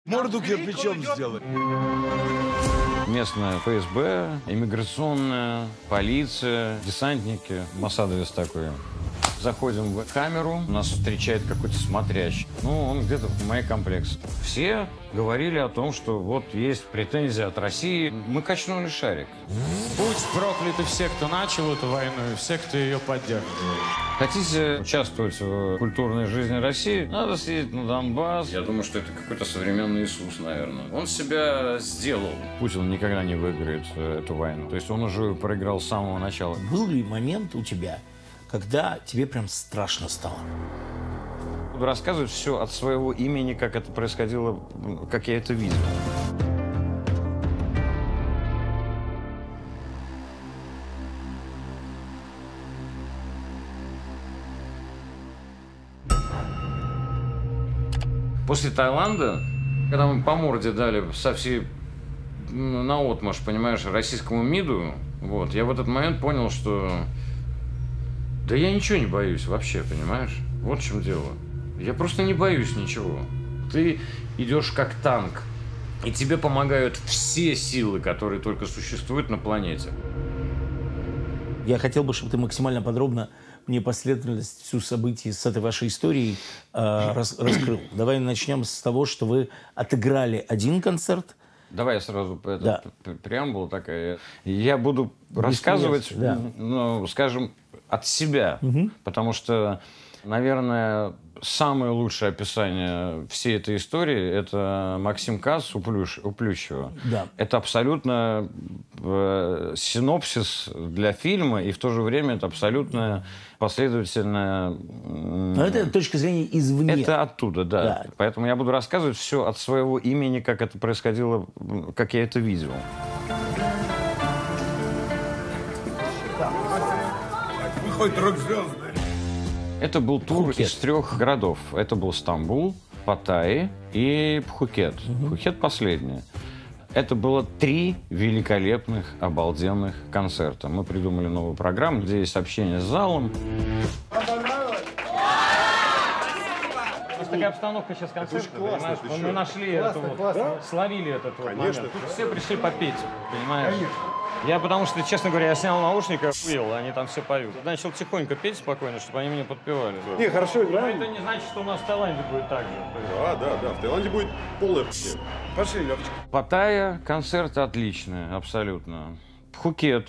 Морду кирпичом сделать. Местная ФСБ, иммиграционная, полиция, десантники, Моссадовец такой. Заходим в камеру, нас встречает какой-то смотрящий. Ну, он где-то в моей комплекции. Все говорили о том, что вот есть претензия от России. Мы качнули шарик. Будь прокляты все, кто начал эту войну, и все, кто ее поддерживает. Хотите участвовать в культурной жизни России? Надо съездить на Донбасс. Я думаю, что это какой-то современный Иисус, наверное. Он себя сделал. Путин никогда не выиграет эту войну. То есть он уже проиграл с самого начала. Был ли момент у тебя, когда тебе прям страшно стало? Буду рассказывать все от своего имени, как это происходило, как я это видел. После Таиланда, когда мы по морде дали со всей наотмашь, понимаешь, российскому МИДу, вот, я в этот момент понял, что да я ничего не боюсь вообще, понимаешь? Вот в чем дело. Я просто не боюсь ничего. Ты идешь как танк, и тебе помогают все силы, которые только существуют на планете. Я хотел бы, чтобы ты максимально подробно мне последовательность всю событий с этой вашей историей раскрыл. Давай начнем с того, что вы отыграли один концерт. Давай я сразу преамбула такая. Я буду рассказывать, ну, скажем, от себя, потому что, наверное, самое лучшее описание всей этой истории – это Максим Кац у Плющева. Да. Это абсолютно синопсис для фильма, и в то же время это абсолютно последовательная… Но это точка зрения извне. Это оттуда, да. Поэтому я буду рассказывать все от своего имени, как это происходило, как я это видел. Выходит рок-звезды. Это был тур Пхукет. из 3 городов. Это был Стамбул, Паттайя и Пхукет. Пхукет последний. Это было 3 великолепных, обалденных концерта. Мы придумали новую программу, где есть общение с залом. Такая обстановка сейчас концерта, понимаешь? Мы нашли эту вот, словили этот вот момент. Тут все пришли попеть, понимаешь? Я, потому что, честно говоря, я снял наушники, охуел, они там все поют. Начал тихонько петь спокойно, чтобы они меня подпевали. Не, хорошо играем. Но это не значит, что у нас в Таиланде будет так же. Да. В Таиланде будет полная пхе. Пошли, Левочка. Паттайя, концерты отличные, абсолютно. Пхукет,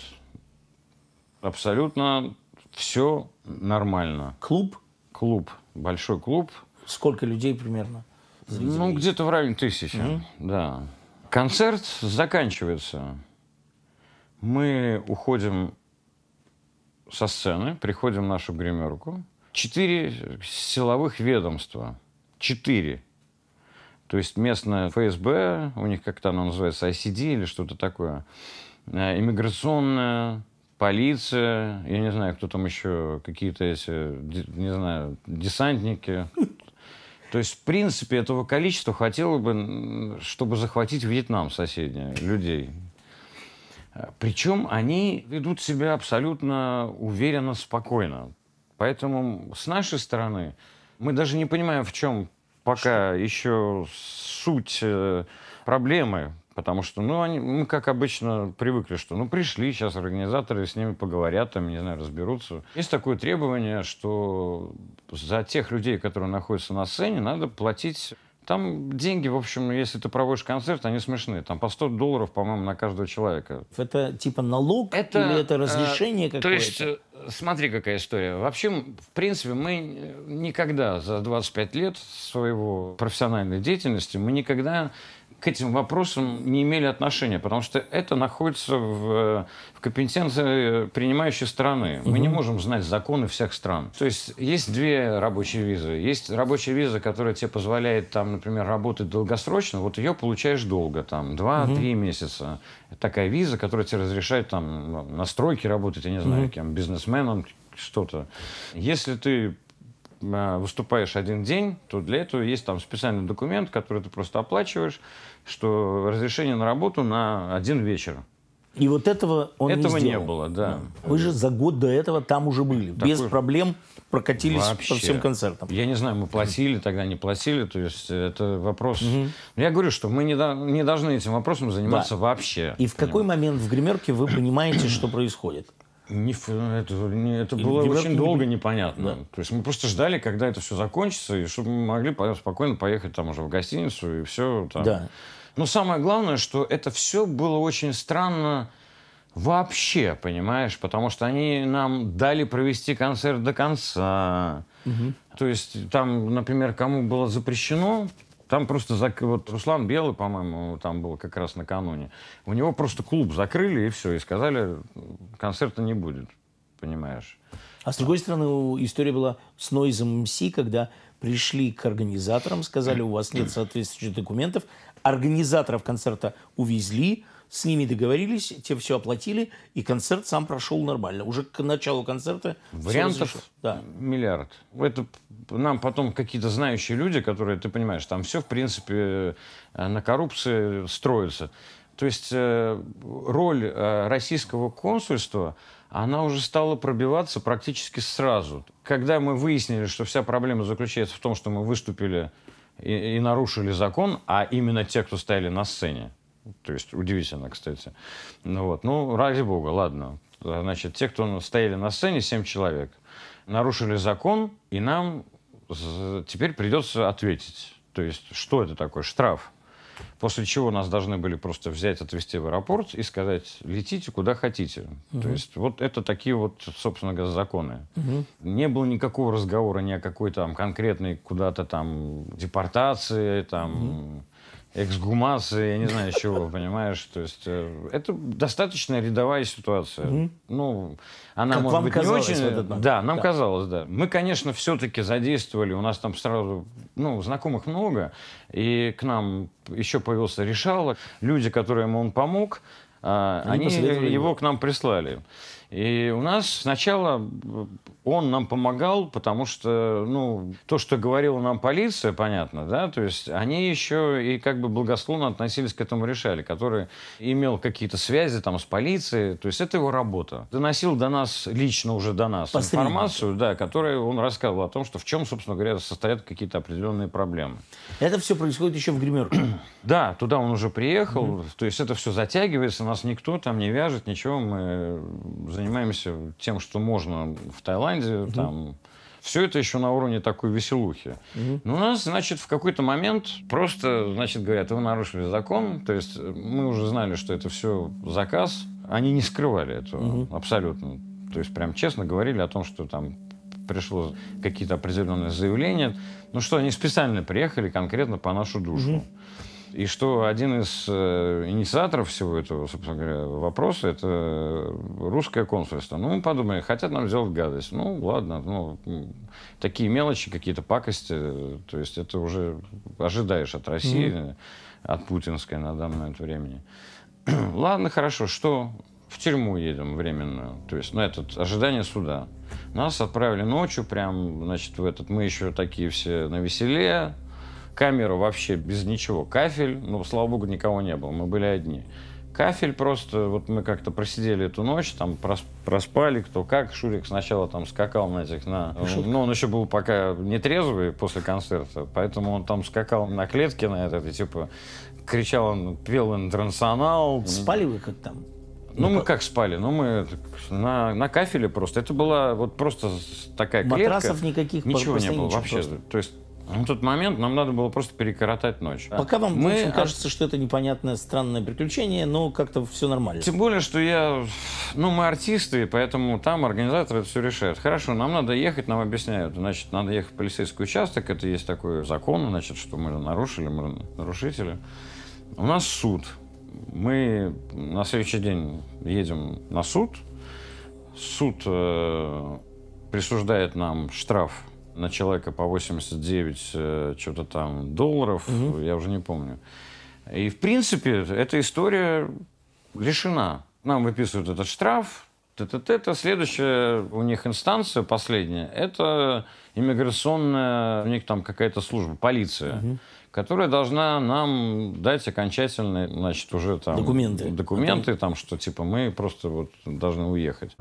абсолютно все нормально. Клуб? Клуб, большой клуб. Сколько людей примерно? Ну, где-то в районе 1000, да. Концерт заканчивается. Мы уходим со сцены, приходим в нашу гримерку. 4 силовых ведомства. 4. То есть местная ФСБ, у них как-то она называется, ICD или что-то такое. Иммиграционная, полиция, я не знаю, кто там еще, какие-то эти, не знаю, десантники. То есть, в принципе, этого количества хватило бы, чтобы захватить Вьетнам соседний, людей. Причем они ведут себя абсолютно уверенно, спокойно. Поэтому с нашей стороны мы даже не понимаем, в чем пока еще суть проблемы. Потому что, ну, мы, как обычно, привыкли, что, ну, пришли, сейчас организаторы с ними поговорят, там, не знаю, разберутся. Есть такое требование, что за тех людей, которые находятся на сцене, надо платить. Там деньги, в общем, если ты проводишь концерт, они смешные. Там по $100, по-моему, на каждого человека. Это типа налог или это разрешение какое-то? То есть, смотри, какая история. Вообще, в принципе, мы никогда за 25 лет своего профессиональной деятельности, мы никогда к этим вопросам не имели отношения, потому что это находится в компетенции принимающей страны. Мы не можем знать законы всех стран. То есть есть 2 рабочие визы. Есть рабочая виза, которая тебе позволяет, там, например, работать долгосрочно. Вот ее получаешь долго, там, 2-3 месяца. Такая виза, которая тебе разрешает там, на стройке работать, я не знаю, кем, бизнесменом, что-то. Если ты выступаешь 1 день, то для этого есть там специальный документ, который ты просто оплачиваешь, что разрешение на работу на 1 вечер. И вот этого он Этого не не сделал. было, да. Вы же за год до этого там уже были. Без проблем прокатились Вообще. по всем концертам. Я не знаю, мы платили тогда, не платили. То есть это вопрос... Я говорю, что мы не должны этим вопросом заниматься вообще. И в какой момент в гримерке вы понимаете, что происходит? Это было гримерке очень не долго были. непонятно. То есть мы просто ждали, когда это все закончится, и чтобы мы могли спокойно поехать там уже в гостиницу, и все там. Да. Но самое главное, что это все было очень странно вообще, понимаешь? Потому что они нам дали провести концерт до конца. То есть там, например, кому было запрещено... Там просто вот Руслан Белый, по-моему, там был как раз накануне. У него просто клуб закрыли, и все. И сказали, концерта не будет. Понимаешь? А с другой стороны, история была с Noise MC, когда пришли к организаторам, сказали, у вас нет соответствующих документов. Организаторов концерта увезли, с ними договорились, те все оплатили, и концерт сам прошел нормально. Уже к началу концерта вариантов миллиард. Это нам потом какие-то знающие люди, которые, ты понимаешь, там все, в принципе, на коррупции строится. То есть роль российского консульства, она уже стала пробиваться практически сразу. Когда мы выяснили, что вся проблема заключается в том, что мы выступили и нарушили закон, а именно те, кто стояли на сцене. То есть удивительно, кстати. Ну, ради бога, ладно. Значит, те, кто стояли на сцене, 7 человек, нарушили закон, и нам теперь придется ответить. То есть, что это такое? Штраф. После чего нас должны были просто взять, отвезти в аэропорт и сказать, летите куда хотите. То есть, вот это такие вот, собственно говоря, законы. Не было никакого разговора ни о какой там конкретной куда-то там депортации, там... эксгумации, я не знаю чего, понимаешь? То есть это достаточно рядовая ситуация. Ну, она, как может вам быть, казалось не очень... в этот момент? Да, нам казалось, да. Мы, конечно, все-таки задействовали, у нас там сразу, знакомых много, и к нам еще появился Решала. Люди, которым он помог, они его к нам прислали. И у нас сначала он нам помогал, потому что, то, что говорила нам полиция, понятно, да, то есть они еще и как бы благосклонно относились к этому Решале, который имел какие-то связи там с полицией, то есть это его работа. Доносил до нас, лично уже до нас информацию, да, которой он рассказывал о том, что в чем, собственно говоря, состоят какие-то определенные проблемы. Это все происходит еще в гримерке. Да, туда он уже приехал, то есть это все затягивается, нас никто там не вяжет, ничего, мы занимаемся тем, что можно в Таиланде, там, все это еще на уровне такой веселухи. Но у нас, значит, в какой-то момент просто, значит, говорят, вы нарушили закон, то есть мы уже знали, что это все заказ, они не скрывали этого абсолютно, то есть прям честно говорили о том, что там пришло какие-то определенные заявления, что они специально приехали конкретно по нашу душу. И что один из инициаторов всего этого, собственно говоря, вопроса, это русское консульство. Мы подумали, хотят нам сделать гадость. Ладно, такие мелочи, какие-то пакости, то есть это уже ожидаешь от России, от путинской на данный момент времени. Ладно, хорошо, что? В тюрьму едем временную, то есть, это ожидание суда. Нас отправили ночью, прям, значит, мы еще такие все навеселе. Камера вообще без ничего. Кафель, слава богу, никого не было. Мы были одни. Кафель просто, мы как-то просидели эту ночь, там проспали, кто как. Шурик сначала там скакал на этих, он еще был пока нетрезвый после концерта, поэтому он там скакал на клетке на этой, типа, кричал, он пел «Интернационал». Спали вы как там? Мы как спали? Мы на кафеле просто. Это была просто такая клетка. Матрасов никаких? Ничего не было вообще. Просто. То есть в тот момент нам надо было просто перекоротать ночь. Пока вам кажется, что это непонятное, странное приключение, но как-то все нормально. Тем более, что мы артисты, поэтому там организаторы это все решают. Хорошо, нам надо ехать, нам объясняют. Значит, надо ехать в полицейский участок, это есть такой закон, значит, что мы нарушили, мы нарушители. У нас суд. Мы на следующий день едем на суд. Суд присуждает нам штраф на человека по 89 что-то там долларов, я уже не помню. И, в принципе, эта история решена. Нам выписывают этот штраф, Следующая у них инстанция, последняя, это иммиграционная, у них там какая-то служба, полиция, которая должна нам дать окончательные, значит, уже там... Документы, там, что типа мы просто вот должны уехать.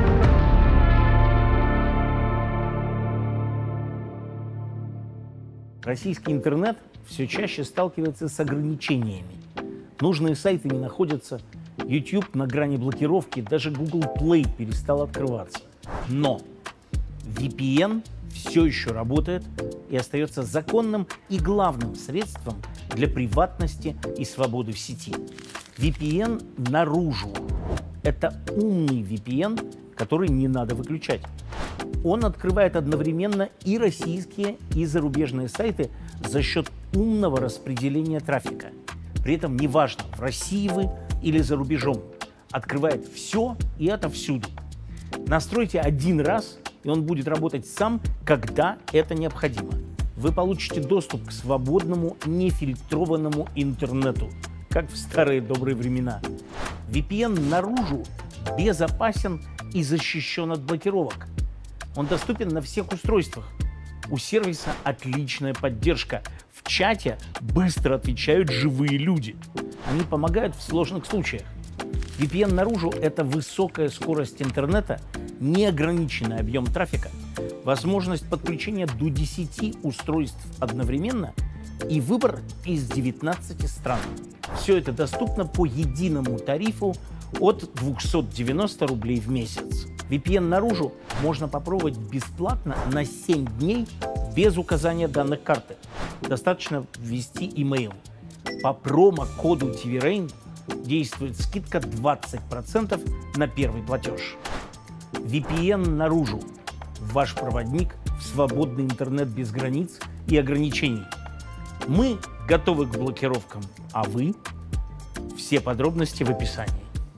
Российский интернет все чаще сталкивается с ограничениями. Нужные сайты не находятся, YouTube на грани блокировки, даже Google Play перестал открываться. Но VPN все еще работает и остается законным и главным средством для приватности и свободы в сети. VPN наружу. Это умный VPN, который не надо выключать. Он открывает одновременно и российские, и зарубежные сайты за счет умного распределения трафика. При этом неважно, в России вы или за рубежом. Открывает все и отовсюду. Настройте один раз, и он будет работать сам, когда это необходимо. Вы получите доступ к свободному, нефильтрованному интернету, как в старые добрые времена. VPN наружу безопасен и защищен от блокировок. Он доступен на всех устройствах. У сервиса отличная поддержка. В чате быстро отвечают живые люди. Они помогают в сложных случаях. VPN наружу – это высокая скорость интернета, неограниченный объем трафика, возможность подключения до 10 устройств одновременно и выбор из 19 стран. Все это доступно по единому тарифу от 290 рублей в месяц. VPN наружу можно попробовать бесплатно на 7 дней без указания данных карты. Достаточно ввести email. По промокоду TVRain действует скидка 20% на первый платеж. VPN наружу. Ваш проводник в свободный интернет без границ и ограничений. Мы готовы к блокировкам, а вы? Все подробности в описании.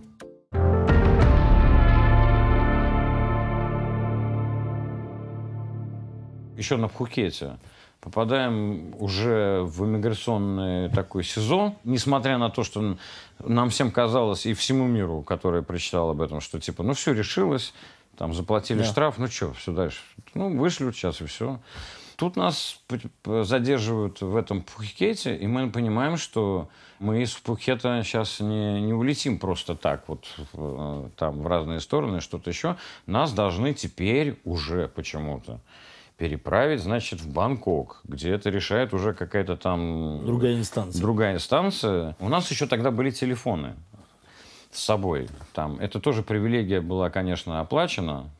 Еще на Пхукете попадаем уже в иммиграционный такой сезон, несмотря на то, что нам всем казалось, и всему миру, который прочитал об этом, что типа, ну все решилось, там заплатили штраф, ну что, все дальше, ну вышлют сейчас и все. Тут нас задерживают в этом Пхукете, и мы понимаем, что мы из Пхукета сейчас не улетим просто так вот там в разные стороны, что-то еще. Нас должны теперь уже почему-то переправить, значит, в Бангкок, где это решает уже какая-то там... Другая инстанция. Другая инстанция. У нас еще тогда были телефоны с собой. Там. Это тоже привилегия была, конечно, оплачена.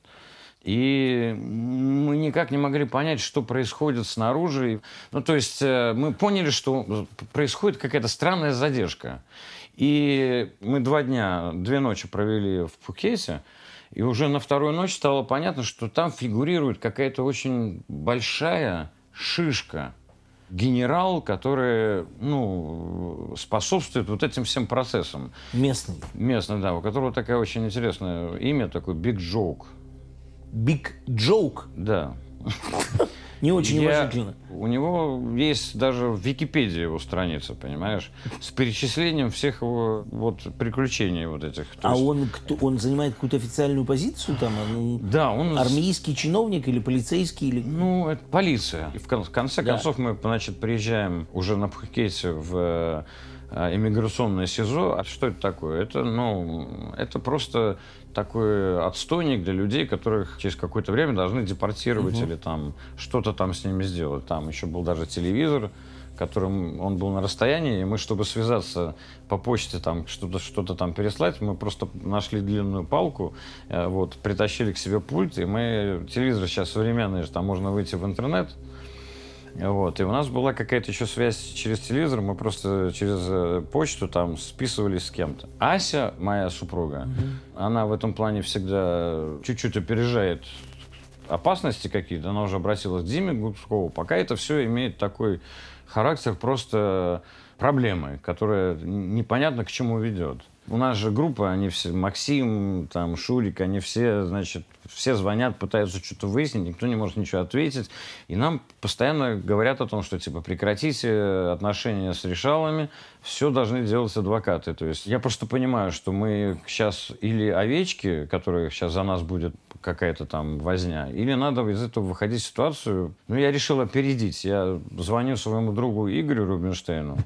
И мы никак не могли понять, что происходит снаружи. Ну, то есть мы поняли, что происходит какая-то странная задержка. И мы 2 ночи провели в Пхукете. И уже на вторую ночь стало понятно, что там фигурирует какая-то очень большая шишка. Генерал, который, ну, способствует вот этим всем процессам. Местный. Местный, да, у которого такое очень интересное имя, такой Big Joke. Big Joke? Да. Не очень уважительно. У него есть даже в Википедии его страница, понимаешь, с перечислением всех его вот приключений вот этих. А он занимает какую-то официальную позицию там? Да, он... Армейский чиновник или полицейский? Или... Ну, это полиция. И в конце концов мы, значит, приезжаем уже на Пхукете в иммиграционное СИЗО. А что это такое? Это, ну, это просто такой отстойник для людей, которых через какое-то время должны депортировать или там что-то там с ними сделать. Там еще был даже телевизор, которым он был на расстоянии, и мы, чтобы связаться по почте, там что-то там переслать, мы просто нашли длинную палку, вот, притащили к себе пульт, и мы... Телевизор сейчас современный, там можно выйти в интернет. Вот. И у нас была какая-то еще связь через телевизор, мы просто через почту там списывались с кем-то. Ася, моя супруга, она в этом плане всегда чуть-чуть опережает опасности какие-то. Она уже обратилась к Диме Гудкову. Пока это все имеет такой характер просто проблемы, которая непонятно к чему ведет. У нас же группа, они все, Максим, там, Шурик, они все, значит, все звонят, пытаются что-то выяснить, никто не может ничего ответить. И нам постоянно говорят о том, что, типа, прекратите отношения с решалами, все должны делать адвокаты. То есть я просто понимаю, что мы сейчас или овечки, которые сейчас за нас будет какая-то там возня, или надо из этого выходить в ситуацию. Ну, я решил опередить. Я звоню своему другу Игорю Рубинштейну.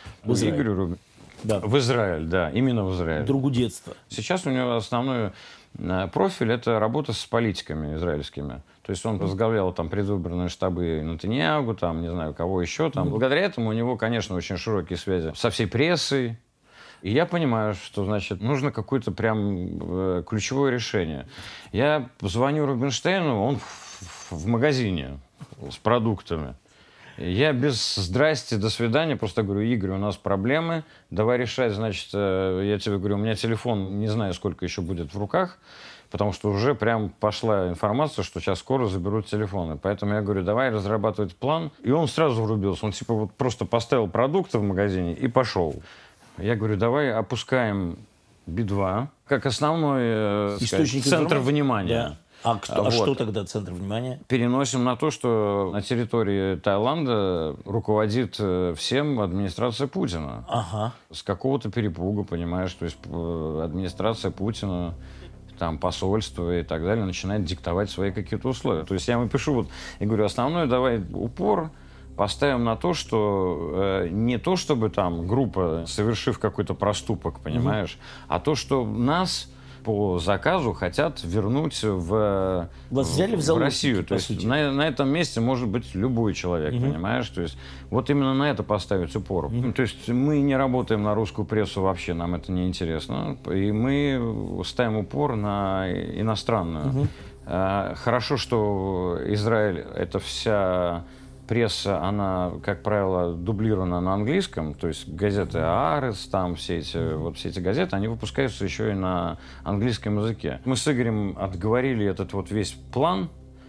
Да. В Израиль, да, именно в Израиль. Другу детства. Сейчас у него основной профиль – это работа с политиками израильскими. То есть он возглавлял там предвыборные штабы Нетаньяху, там, не знаю, кого еще. Там. Благодаря этому у него, конечно, очень широкие связи со всей прессой. И я понимаю, что, значит, нужно какое-то прям ключевое решение. Я звоню Рубинштейну, он в магазине с продуктами. Я без «здрасте, до свидания» просто говорю: Игорь, у нас проблемы, давай решать, значит, я тебе говорю, у меня телефон, не знаю, сколько еще будет в руках, потому что уже прям пошла информация, что сейчас скоро заберут телефоны. Поэтому я говорю, давай разрабатывать план. И он сразу врубился, он типа вот просто поставил продукты в магазине и пошел. Я говорю, давай опускаем Би-2 как основной центр внимания. Да. А что тогда центр внимания? Переносим на то, что на территории Таиланда руководит всем администрация Путина. Ага. С какого-то перепуга, понимаешь, то есть администрация Путина, там, посольство и так далее начинает диктовать свои какие-то условия. То есть я ему пишу, вот, я говорю, основной давай упор поставим на то, что не то, чтобы там группа, совершив какой-то проступок, понимаешь, а то, что нас по заказу хотят вернуть в Россию. То есть на этом месте может быть любой человек, понимаешь? То есть вот именно на это поставить упор. То есть мы не работаем на русскую прессу вообще, нам это не интересно. И мы ставим упор на иностранную. Хорошо, что Израиль, это вся пресса, она, как правило, дублирована на английском, то есть газеты «Аарец», там все эти газеты, они выпускаются еще и на английском языке. Мы с Игорем отговорили этот вот весь план.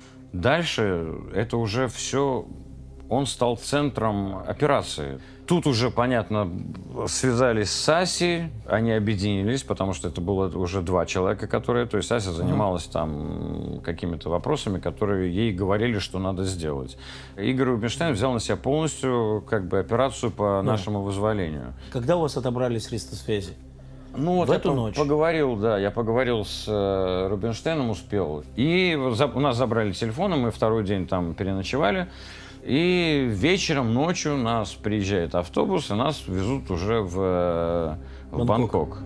Дальше это уже все, он стал центром операции. Тут уже, понятно, связались с Асей, они объединились, потому что это было уже 2 человека, которые... То есть Ася занималась там какими-то вопросами, которые ей говорили, что надо сделать. Игорь Рубинштейн взял на себя полностью как бы операцию по нашему вызволению. Когда у вас отобрали средства связи? Ну, вот в эту ночь? Я поговорил с Рубинштейном, успел. И у нас забрали телефоны, мы 2-й день там переночевали. И вечером, ночью нас приезжает автобус, и нас везут уже в Бангкок.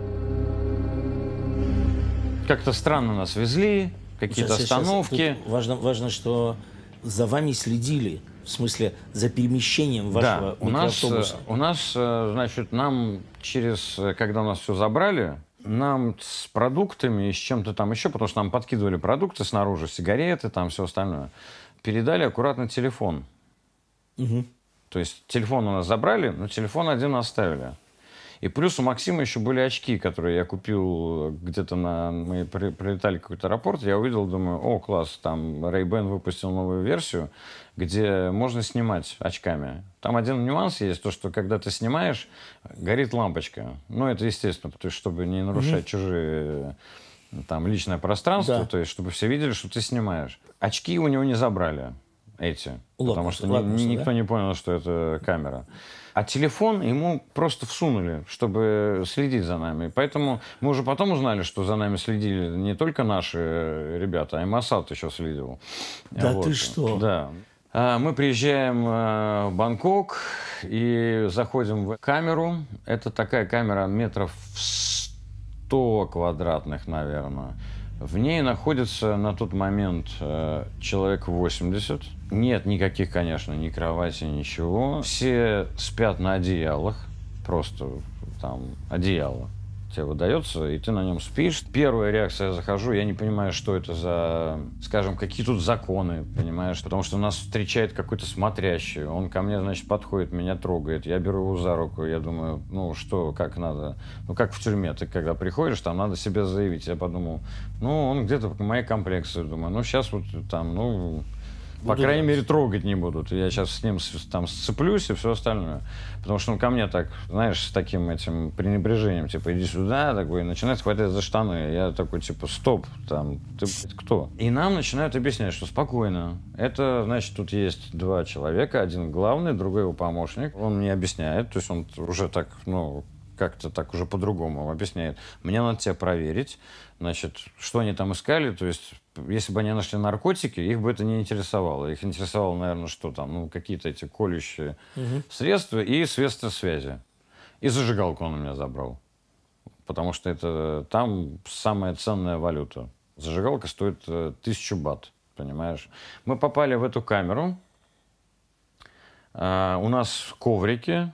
Как-то странно нас везли, какие-то остановки. Важно, что за вами следили, в смысле, за перемещением вашего микроавтобуса. У нас, значит, когда нас все забрали, нам с продуктами и с чем-то там еще, потому что нам подкидывали продукты снаружи, сигареты, там все остальное, передали аккуратно телефон. То есть телефон у нас забрали, но телефон один оставили. И плюс у Максима еще были очки, которые я купил где-то мы прилетали в какой-то аэропорт, я увидел, думаю, о, класс, там Ray-Ban выпустил новую версию, где можно снимать очками. Там один нюанс есть, то, что когда ты снимаешь, горит лампочка. Ну, это естественно, потому что, чтобы не нарушать чужие... там личное пространство, то есть чтобы все видели, что ты снимаешь. Очки у него не забрали, потому что никто не понял, что это камера. А телефон ему просто всунули, чтобы следить за нами. Поэтому мы уже потом узнали, что за нами следили не только наши ребята, а и Моссад еще следил. Да вот. Ты что? Да. Мы приезжаем в Бангкок и заходим в камеру. Это такая камера метров 100 квадратных, наверное. В ней находится на тот момент человек 80. Нет никаких, конечно, ни кровати, ничего. Все спят на одеялах. Просто там одеяло тебе выдается, и ты на нем спишь. Первая реакция, я захожу, я не понимаю, что это за, скажем, какие тут законы, понимаешь? Потому что нас встречает какой-то смотрящий. Он ко мне, значит, подходит, меня трогает. Я беру его за руку, я думаю, ну что, как надо? Ну как в тюрьме, ты когда приходишь, там надо себя заявить. Я подумал, ну он где-то по моей комплекции, думаю, ну сейчас вот там, ну... По крайней мере, трогать не будут. Я сейчас с ним там сцеплюсь и все остальное. Потому что он ко мне так, знаешь, с таким этим пренебрежением, типа, иди сюда, такой, и начинает хватать за штаны. Я такой, типа, стоп, там, ты, блядь, кто? И нам начинают объяснять, что спокойно. Это, значит, тут есть два человека, один главный, другой его помощник. Он мне объясняет, то есть он уже так, ну, как-то так уже по-другому объясняет. Мне надо тебя проверить. Значит, что они там искали, то есть, если бы они нашли наркотики, их бы это не интересовало. Их интересовало, наверное, что там, ну, какие-то эти колющие средства и средства связи. И зажигалку он у меня забрал. Потому что это там самая ценная валюта. Зажигалка стоит 1000 бат, понимаешь? Мы попали в эту камеру. У нас коврики.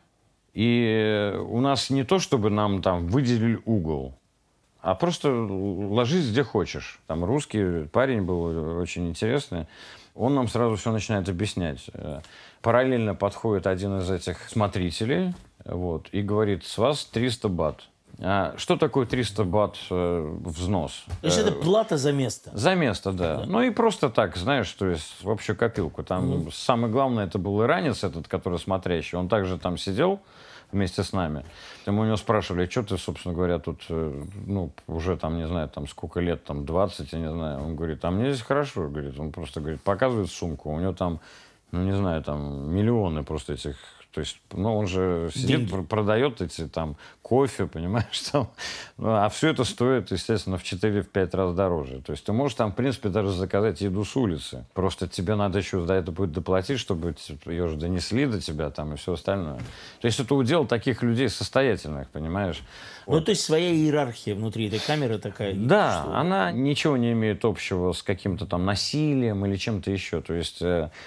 И у нас не то, чтобы нам там выделили угол, а просто ложись где хочешь. Там русский парень был очень интересный. Он нам сразу все начинает объяснять. Параллельно подходит один из этих смотрителей, вот, и говорит, с вас 300 бат. А что такое 300 бат взнос? То есть это плата за место? За место, да. Ну и просто так, знаешь, то есть в общую копилку. Там самое главное, это был иранец этот, который смотрящий. Он также там сидел вместе с нами. Мы у него спрашивали, что ты, собственно говоря, тут, ну, уже там, не знаю, там сколько лет, там 20, я не знаю. Он говорит, а мне здесь хорошо, говорит. Он просто, говорит, показывает сумку. У него там, ну, не знаю, там миллионы просто этих. То есть, ну, он же сидит, продает эти там кофе, понимаешь, там. Ну, а все это стоит, естественно, в 4-5 раз дороже. То есть ты можешь там, в принципе, даже заказать еду с улицы. Просто тебе надо еще за это будет доплатить, чтобы ее же донесли до тебя там и все остальное. То есть это удел таких людей состоятельных, понимаешь. Ну, то есть своя иерархия внутри этой камеры такая. Да, что... она ничего не имеет общего с каким-то там насилием или чем-то еще. То есть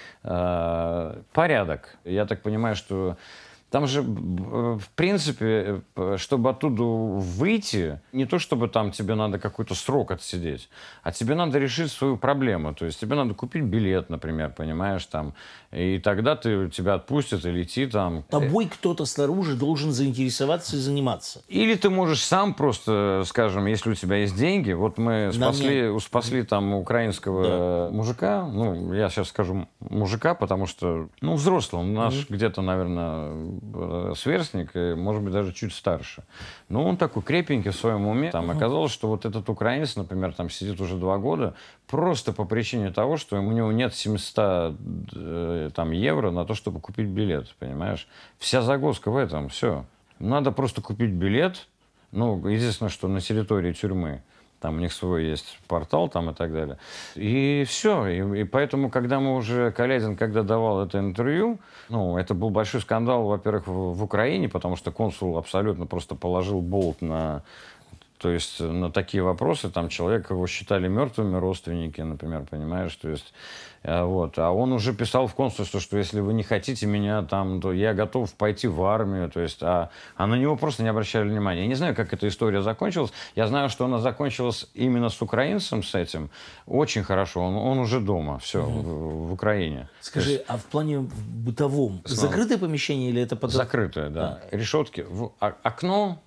порядок. Я так понимаю, что там же, в принципе, чтобы оттуда выйти, не то чтобы там тебе надо какой-то срок отсидеть, а тебе надо решить свою проблему. То есть тебе надо купить билет, например, понимаешь, там, и тогда тебя отпустят или идти там. Тобой кто-то снаружи должен заинтересоваться и заниматься. Или ты можешь сам просто, скажем, если у тебя есть деньги, вот мы спасли там украинского мужика, ну, я сейчас скажу мужика, потому что, ну, взрослый, он наш где-то, наверное, сверстник, может быть, даже чуть старше. Но он такой крепенький в своем уме. Там оказалось, что вот этот украинец, например, там сидит уже 2 года, просто по причине того, что у него нет 700 там, евро на то, чтобы купить билет, понимаешь? Вся загвоздка в этом, все. Надо просто купить билет, ну, единственное, что на территории тюрьмы. Там у них свой есть портал там и так далее. И все. И поэтому, когда мы уже... Калядин, когда давал это интервью, ну, это был большой скандал, во-первых, в Украине, потому что консул абсолютно просто положил болт на... То есть на такие вопросы, там человека его считали мертвыми, родственники, например, понимаешь, то есть, вот. А он уже писал в консульство, что если вы не хотите меня там, то я готов пойти в армию, то есть, а на него просто не обращали внимания. Я не знаю, как эта история закончилась, я знаю, что она закончилась именно с украинцем, с этим, очень хорошо, он уже дома, все, в Украине. Скажи, есть, а в плане бытовом, закрытое помещение или это потом? Закрытое, да. Решетки, окно...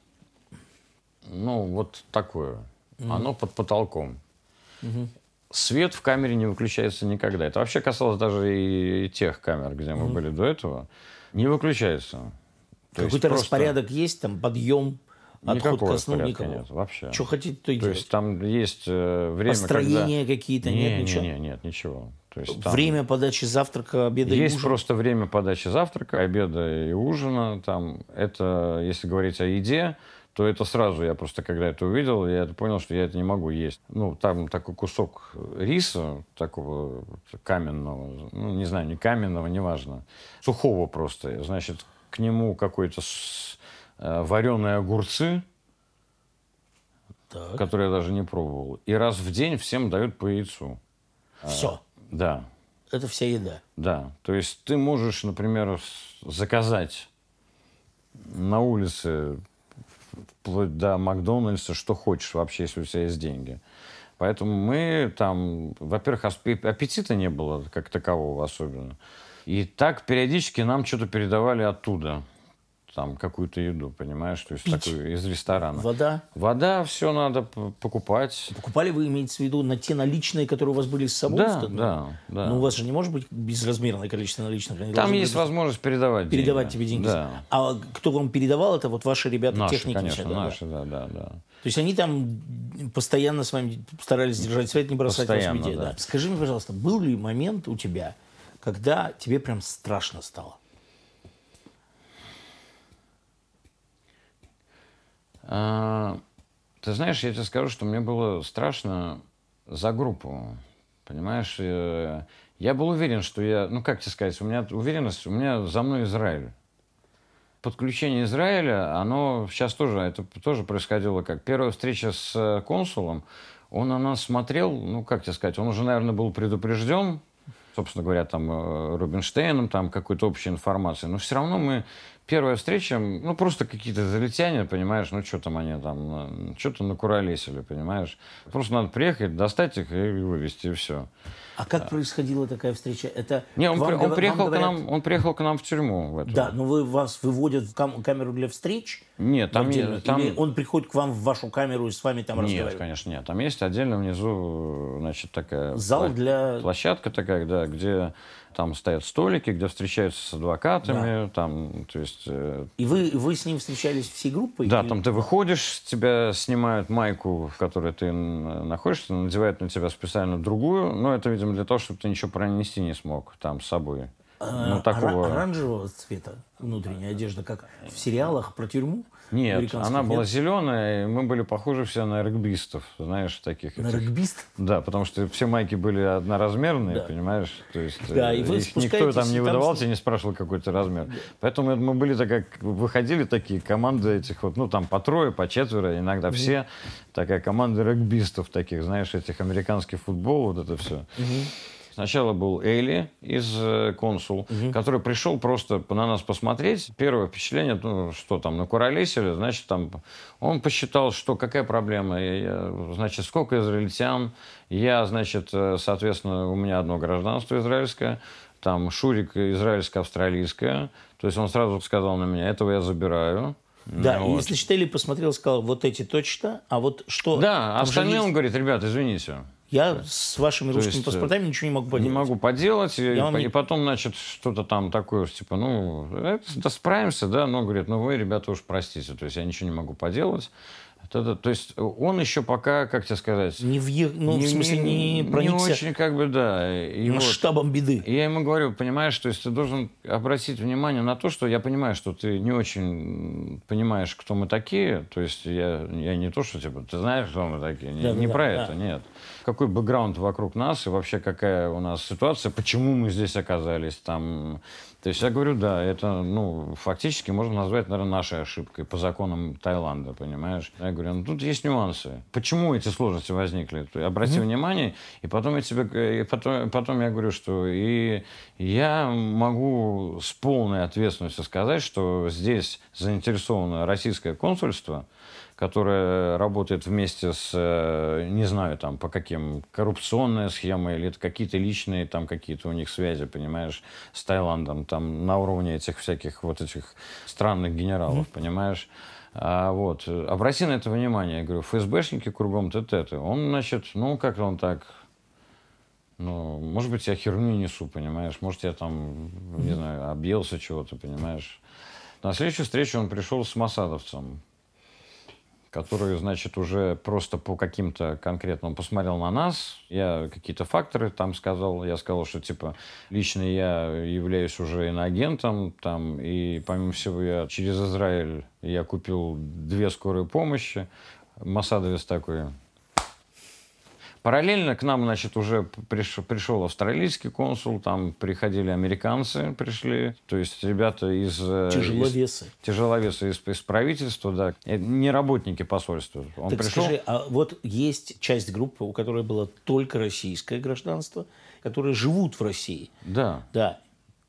Ну, вот такое. Оно под потолком. Свет в камере не выключается никогда. Это вообще касалось даже и тех камер, где мы были до этого. Не выключается. Какой-то распорядок есть, там, подъем, отход ко сну? Никакого нет, вообще. Что хотите, то и делать. То есть там есть время, построения какие-то? Нет, ничего? Нет, ничего. То есть, там время подачи завтрака, обеда и ужина? Есть просто время подачи завтрака, обеда и ужина. Там, это, если говорить о еде, то это сразу, я просто когда это увидел, я понял, что я это не могу есть. Ну, там такой кусок риса, такого каменного, ну, не знаю, не каменного, неважно, сухого просто. Значит, к нему какой-то вареные огурцы, которые я даже не пробовал. И раз в день всем дают по яйцу. Все? Да. Это вся еда? Да. То есть ты можешь, например, заказать на улице вплоть до Макдональдса, что хочешь вообще, если у тебя есть деньги. Поэтому мы там, во-первых, аппетита не было как такового особенно. И так периодически нам что-то передавали оттуда. там какую-то еду, понимаешь? То есть Пить. такую из ресторана. Вода. Вода, все надо покупать. Покупали вы, имеется в виду, на те наличные, которые у вас были с собой? Да, в тот да, момент? да. Но у вас же не может быть безразмерное количество наличных. Они Там должны есть быть возможность передавать деньги. передавать тебе деньги. Да. А кто вам передавал, это вот ваши ребята, Наши, техники? конечно, все, да, наши, да. То есть они там постоянно с вами старались держать свет, не бросать вас в Постоянно, беде. да. Да. Скажи мне, пожалуйста, был ли момент у тебя, когда тебе прям страшно стало? Ты знаешь, я тебе скажу, что мне было страшно за группу. Понимаешь, я был уверен, что я... Ну, как тебе сказать, у меня уверенность, у меня за мной Израиль. Подключение Израиля, оно сейчас тоже, это тоже происходило как. Первая встреча с консулом, он на нас смотрел, ну, как тебе сказать, он уже, наверное, был предупрежден, собственно говоря, там, Рубинштейном, там, какой-то общей информацией. Но все равно мы... Первая встреча, ну, просто какие-то израильтяне, понимаешь, ну, что там они там, что-то накуролесили, понимаешь. Просто надо приехать, достать их и вывезти, и все. А как происходила такая встреча? Это Не, он вам приехал говорят- он приехал к нам в тюрьму. В эту. Да, но вас выводят в камеру для встреч? Нет, там, отдельно? там... Или он приходит к вам в вашу камеру и с вами там Нет, разговаривает? конечно, нет. Там есть отдельно внизу, значит, такая... Зал для... Площадка такая, да, где там стоят столики, где встречаются с адвокатами, там, то есть... И вы с ним встречались всей группой? Да, Или- там ты выходишь, тебя снимают майку, в которой ты находишься, надевают на тебя специально другую, но это, видимо, для того, чтобы ты ничего пронести не смог там с собой. Ну, такого... Оранжевого цвета внутренняя одежда, как в сериалах про тюрьму? Нет, американских, она была нет? зеленая, и мы были похожи все на регбистов, знаешь, таких. На этих. регбист? Да, потому что все майки были одноразмерные, Да. понимаешь? То есть Да, и вы их никто спускаетесь, там не и там выдавал, с- тебе не спрашивал какой-то размер. Поэтому мы были так, как выходили такие команды этих вот, ну там по трое, по четверо, иногда все. Такая команда регбистов таких, знаешь, этих американский футбол, вот это все. Сначала был Эйли из консул, который пришел просто на нас посмотреть. Первое впечатление, ну, что там, накуролесили, значит, там, он посчитал, что какая проблема, значит, сколько израильтян, я, значит, соответственно, у меня одно гражданство израильское, там, Шурик израильско-австралийское, то есть он сразу сказал на меня, этого я забираю. Да, Вот. и если Штейли посмотрел, сказал, вот эти точно, а вот что... Да, Там же остальные есть- он говорит, ребят, извините. Я с вашими русскими есть, паспортами ничего не могу поделать. Не могу поделать. Я вам И не- потом, значит, что-то там такое, типа, ну, да справимся, да, но, говорит, ну, вы, ребята, уж простите, то есть я ничего не могу поделать. То есть он еще пока, как тебе сказать... в смысле, не проникся Не очень, как бы, да. И вот, масштабом беды. и я ему говорю, понимаешь, то есть ты должен обратить внимание на то, что я понимаю, что ты не очень понимаешь, кто мы такие. То есть я не то, что типа, ты знаешь, кто мы такие. Не Да, про да. это, нет. Какой бэкграунд вокруг нас и вообще какая у нас ситуация, почему мы здесь оказались там. То есть я говорю, да, это, ну, фактически можно назвать, наверное, нашей ошибкой по законам Таиланда, понимаешь? Я говорю, ну, тут есть нюансы. Почему эти сложности возникли? Обрати внимание, и потом я тебе, потом я говорю, что и я могу с полной ответственностью сказать, что здесь заинтересовано российское консульство, которая работает вместе с, не знаю, там, по каким, коррупционная схема, или это какие-то личные, там, какие-то у них связи, понимаешь, с Таиландом, там, на уровне этих всяких вот этих странных генералов, понимаешь. Вот. Обрати на это внимание. Я говорю, ФСБшники кругом т-т-т. Он, значит, ну, как-то он так... Ну, может быть, я херню несу, понимаешь? Может, я там, не знаю, объелся чего-то, понимаешь? На следующую встречу он пришел с масадовцем, который, значит, уже просто по каким-то конкретным... Он посмотрел на нас, я какие-то факторы там сказал. Я сказал, что, типа, лично я являюсь уже иноагентом, там, и, помимо всего, я через Израиль я купил 2 скорые помощи. Масадовец такой... Параллельно к нам, значит, уже пришел австралийский консул, там приходили американцы, пришли, то есть ребята из... Тяжеловесы. Тяжеловесы из правительства, да. Не работники посольства. Он Так пришел... скажи, а вот есть часть группы, у которой было только российское гражданство, которые живут в России. Да. Да.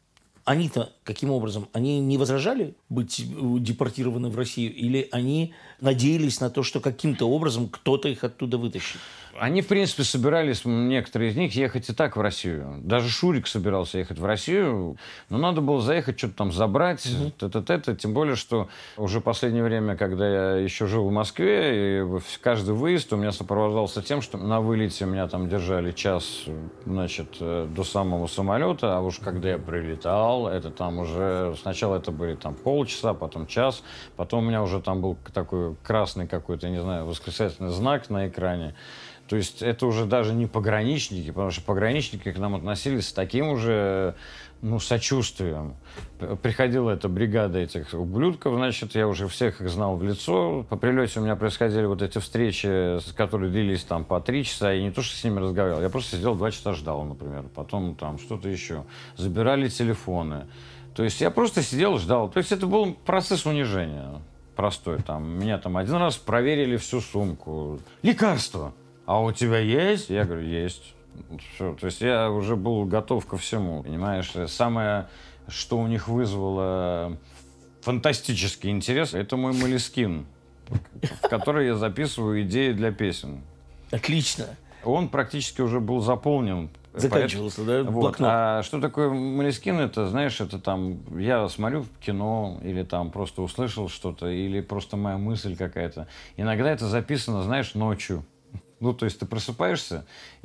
Они-то каким образом? Они не возражали быть депортированы в Россию? Или они надеялись на то, что каким-то образом кто-то их оттуда вытащит? Они, в принципе, собирались, некоторые из них, ехать и так в Россию. Даже Шурик собирался ехать в Россию, но надо было заехать, что-то там забрать, тем более, что уже в последнее время, когда я еще жил в Москве, и каждый выезд у меня сопровождался тем, что на вылете меня там держали час, значит, до самого самолета, а уж когда я прилетал, это там уже, сначала это были там полчаса, потом час, потом у меня уже там был такой красный какой-то, не знаю, восклицательный знак на экране. То есть это уже даже не пограничники, потому что пограничники к нам относились с таким уже, ну, сочувствием. Приходила эта бригада этих ублюдков, значит, я уже всех их знал в лицо. По прилете у меня происходили вот эти встречи, которые длились там по 3 часа, и не то, что с ними разговаривал, я просто сидел 2 часа ждал, например, потом там что-то еще. Забирали телефоны. То есть я просто сидел, ждал. То есть это был процесс унижения простой. Там, меня там один раз проверили всю сумку. Лекарства. А у тебя есть? Я говорю, есть. Все. То есть я уже был готов ко всему, понимаешь? Самое, что у них вызвало фантастический интерес, это мой Moleskine, в который я записываю идеи для песен. Отлично. Он практически уже был заполнен. Заканчивался, да, вот. блокнот? А что такое Moleskine? Это, знаешь, это там, я смотрю кино, или там просто услышал что-то, или просто моя мысль какая-то. Иногда это записано, знаешь, ночью. Ну, то есть ты просыпаешься,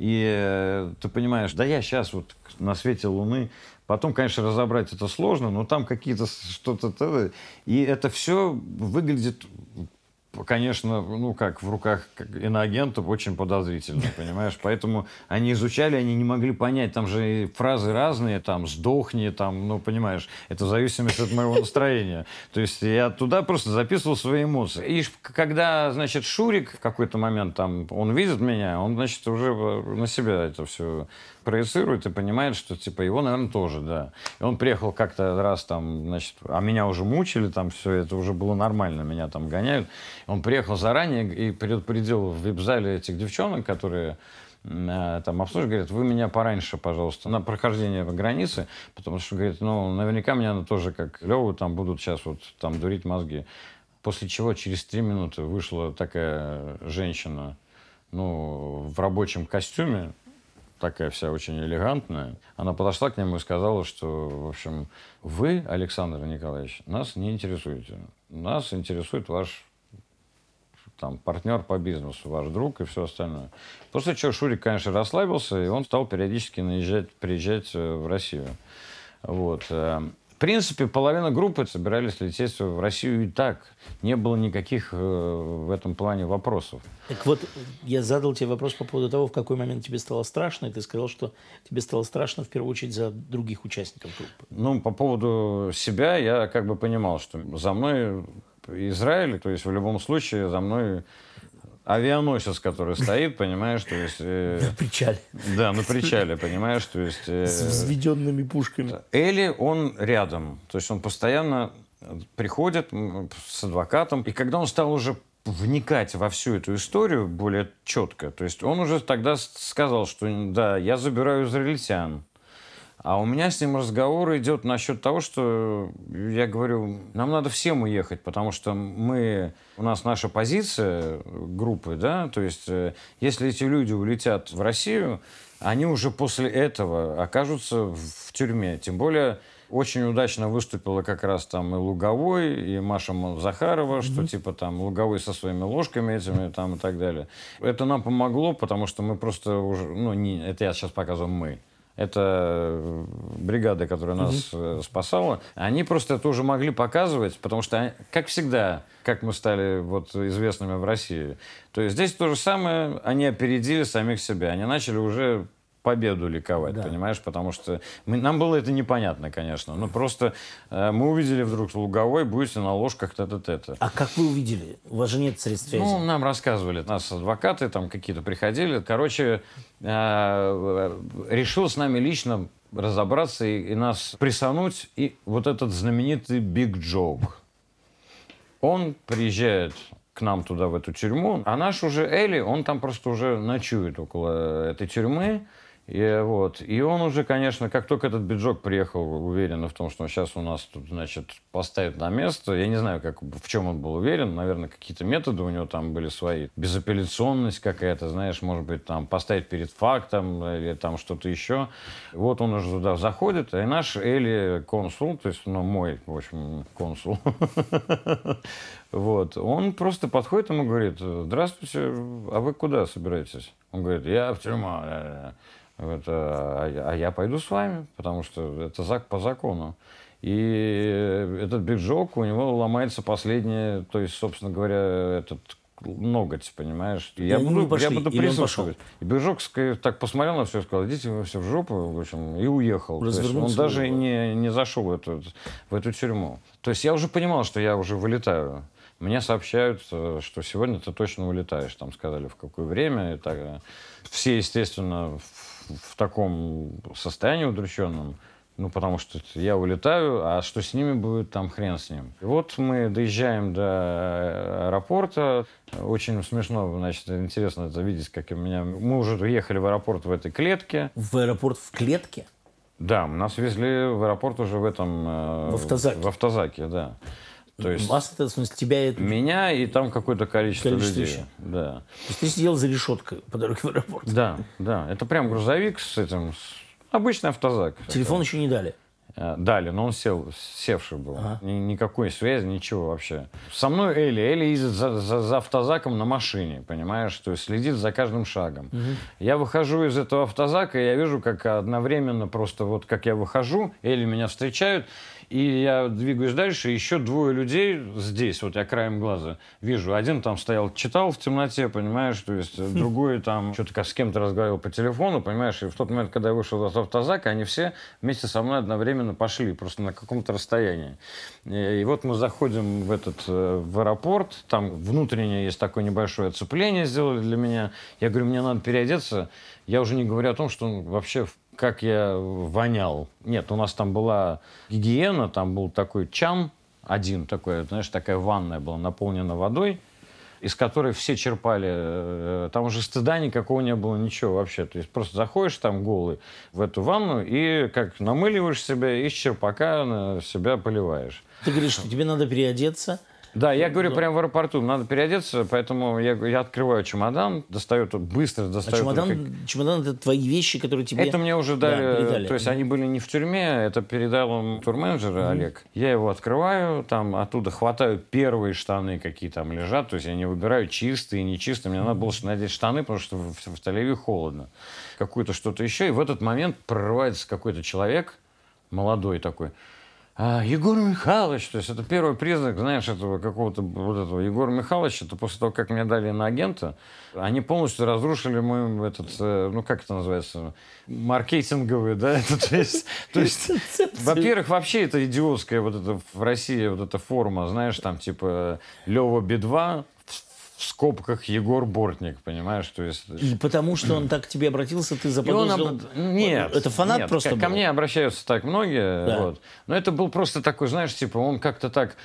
и ты понимаешь, да я сейчас вот на свете Луны. Потом, конечно, разобрать это сложно, но там какие-то что-то... И это все выглядит, конечно, ну, как в руках иноагентов, очень подозрительно, понимаешь? Поэтому они изучали, они не могли понять. Там же и фразы разные, там, «сдохни», там, ну, понимаешь, это в зависимости от моего настроения. То есть я туда просто записывал свои эмоции. И когда, значит, Шурик в какой-то момент, там, он видит меня, он, значит, уже на себя это все проецирует и понимает, что, типа, его, наверное, тоже, да. И он приехал как-то раз там, значит, а меня уже мучили, там, все это уже было нормально, меня там гоняют. Он приехал заранее и предупредил в вип-зале этих девчонок, которые там обслуживают, говорят, вы меня пораньше, пожалуйста, на прохождение границы, потому что, говорит, ну, наверняка меня тоже, как Лёву, там будут сейчас вот там дурить мозги. После чего через 3 минуты вышла такая женщина, ну, в рабочем костюме, такая вся очень элегантная. Она подошла к нему и сказала, что, в общем, вы, Александр Николаевич, нас не интересуете. Нас интересует ваш там, партнер по бизнесу, ваш друг и все остальное. После чего Шурик, конечно, расслабился, и он стал периодически приезжать в Россию. Вот. В принципе, половина группы собирались лететь в Россию и так. Не было никаких в этом плане вопросов. Так вот, я задал тебе вопрос по поводу того, в какой момент тебе стало страшно, и ты сказал, что тебе стало страшно в первую очередь за других участников группы. Ну, по поводу себя я как бы понимал, что за мной Израиль, то есть в любом случае за мной авианосец, который стоит, понимаешь, то есть... На причале. Да, на причале, понимаешь, то есть... С взведенными пушками. Эли, он рядом, то есть он постоянно приходит с адвокатом, и когда он стал уже вникать во всю эту историю более четко, то есть он уже тогда сказал, что да, я забираю израильтян. А у меня с ним разговор идет насчет того, что я говорю, нам надо всем уехать, потому что у нас наша позиция группы, да, то есть если эти люди улетят в Россию, они уже после этого окажутся в тюрьме. Тем более очень удачно выступила как раз там и Луговой, и Маша Захарова, что типа там Луговой со своими ложками этими там и так далее. Это нам помогло, потому что мы просто уже, ну, это я сейчас показываю мы. Это бригада, которая нас спасала. Они просто это уже могли показывать, потому что, как всегда, как мы стали вот известными в России, то есть здесь то же самое, они опередили самих себя. Они начали уже победу ликовать, да. Понимаешь? Потому что нам было это непонятно, конечно. Но просто мы увидели вдруг Луговой, будете на ложках та-та-та. А как вы увидели? У вас же нет средств связи. Ну, нам рассказывали. Нас адвокаты там какие-то приходили. Короче, решил с нами лично разобраться и нас прессануть. И вот этот знаменитый Big Joke. Он приезжает к нам туда, в эту тюрьму. А наш уже Эли, он там просто уже ночует около этой тюрьмы. И он уже, конечно, как только этот биджок приехал, уверен в том, что сейчас у нас тут, значит, поставит на место. Я не знаю, в чем он был уверен. Наверное, какие-то методы у него там были свои. Безапелляционность какая-то, знаешь, может быть, там поставить перед фактом или там что-то еще. Вот он уже туда заходит, и наш Эли консул, то есть, ну, мой, в общем, консул, вот, он просто подходит ему и говорит: здравствуйте, а вы куда собираетесь? Он говорит: я в тюрьму. Вот, а я пойду с вами, потому что это по закону. И этот биджок, у него ломается последний, то есть, собственно говоря, этот ноготь, понимаешь? Я буду присутствовать. И биджок так посмотрел на все и сказал: идите вы все в жопу, в общем, и уехал. То есть он даже не зашел в эту тюрьму. То есть я уже понимал, что я уже вылетаю. Мне сообщают, что сегодня ты точно улетаешь. Там сказали, в какое время. И так. Все, естественно, в таком состоянии удрученном. Ну, потому что я улетаю, а что с ними будет, там хрен с ним. И вот мы доезжаем до аэропорта. Очень смешно, значит, интересно это видеть, как у меня... Мы уже ехали в аэропорт в этой клетке. В аэропорт в клетке? Да, нас везли в аэропорт уже в этом... В автозаке? В автозаке, да. То есть вас, это, в смысле, тебя это... Меня и там какое-то количество людей. Еще. Да. То есть ты сидел за решеткой по дороге в аэропорт? Да, да. Это прям грузовик с этим... Обычный автозак. Телефон еще не дали? Дали, но он севший был. Ага. Никакой связи, ничего вообще. Со мной Эли. Эли ездит за автозаком на машине, понимаешь? То есть следит за каждым шагом. Угу. Я выхожу из этого автозака, и я вижу, как одновременно просто вот как я выхожу, Эли меня встречают, и я двигаюсь дальше, еще двое людей здесь, вот я краем глаза вижу. Один там стоял, читал в темноте, понимаешь, то есть другой там что-то с кем-то разговаривал по телефону, понимаешь, и в тот момент, когда я вышел из автозака, они все вместе со мной одновременно пошли, просто на каком-то расстоянии. И вот мы заходим в аэропорт, там внутреннее есть такое небольшое оцепление сделали для меня. Я говорю, мне надо переодеться. Я уже не говорю о том, что вообще... как я вонял. Нет, у нас там была гигиена, там был такой чан один, такой, знаешь, такая ванная была наполнена водой, из которой все черпали. Там уже стыда никакого не было, ничего вообще. То есть просто заходишь там голый в эту ванну и как намыливаешь себя, из черпака на себя поливаешь. Ты говоришь, что тебе надо переодеться. Да, я говорю прямо в аэропорту, надо переодеться, поэтому я открываю чемодан, быстро достаю... А чемодан — это твои вещи, которые тебе... Это мне уже дали, то есть они были не в тюрьме, это передал им турменеджер Олег. Я его открываю, там оттуда хватаю первые штаны, какие там лежат, то есть я не выбираю чистые, нечистые, мне надо было надеть штаны, потому что в Тель-Авиве холодно. Какое-то что-то еще, и в этот момент прорывается какой-то человек, молодой такой, Егор Михайлович, то есть это первый признак, знаешь, этого какого-то вот этого Егора Михайловича, это после того, как меня дали на агента, они полностью разрушили мой ну как это называется, маркетинговый, да, то есть, во-первых, вообще это идиотская вот эта в России вот эта форма, знаешь, там типа Лёва Би-2, в скобках Егор Бортник, понимаешь? То есть... И потому что он так к тебе обратился, ты заподозрил? Нет. Это фанат просто был? Ко мне обращаются так многие. Да. Вот. Но это был просто такой, знаешь, типа, он как-то так...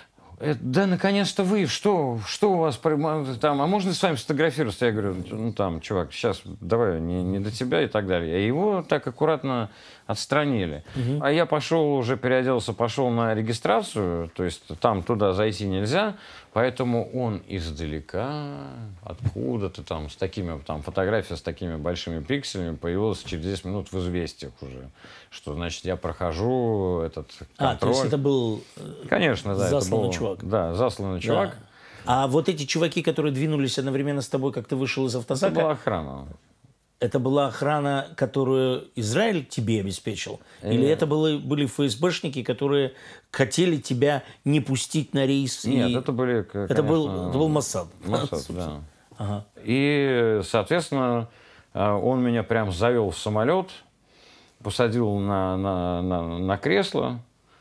Да, наконец-то вы, что у вас там, а можно с вами сфотографироваться? Я говорю, ну там, чувак, сейчас давай, не до тебя и так далее. И его так аккуратно отстранили. Угу. А я пошел, уже переоделся, пошел на регистрацию, то есть там туда зайти нельзя, поэтому он издалека, откуда-то там, с такими, там фотография с такими большими пикселями появилась через 10 минут в известиях уже, что, значит, я прохожу этот контроль. То есть это был Конечно, да, засланный это был, чувак. Да, засланный чувак. А вот эти чуваки, которые двинулись одновременно с тобой, как ты вышел из автозака... Это была охрана. Это была охрана, которую Израиль тебе обеспечил? Или это были ФСБшники, которые хотели тебя не пустить на рейс? Нет, это были, конечно... Это был Моссад. Моссад, да. Ага. И, соответственно, он меня прям завел в самолет, посадил на кресло.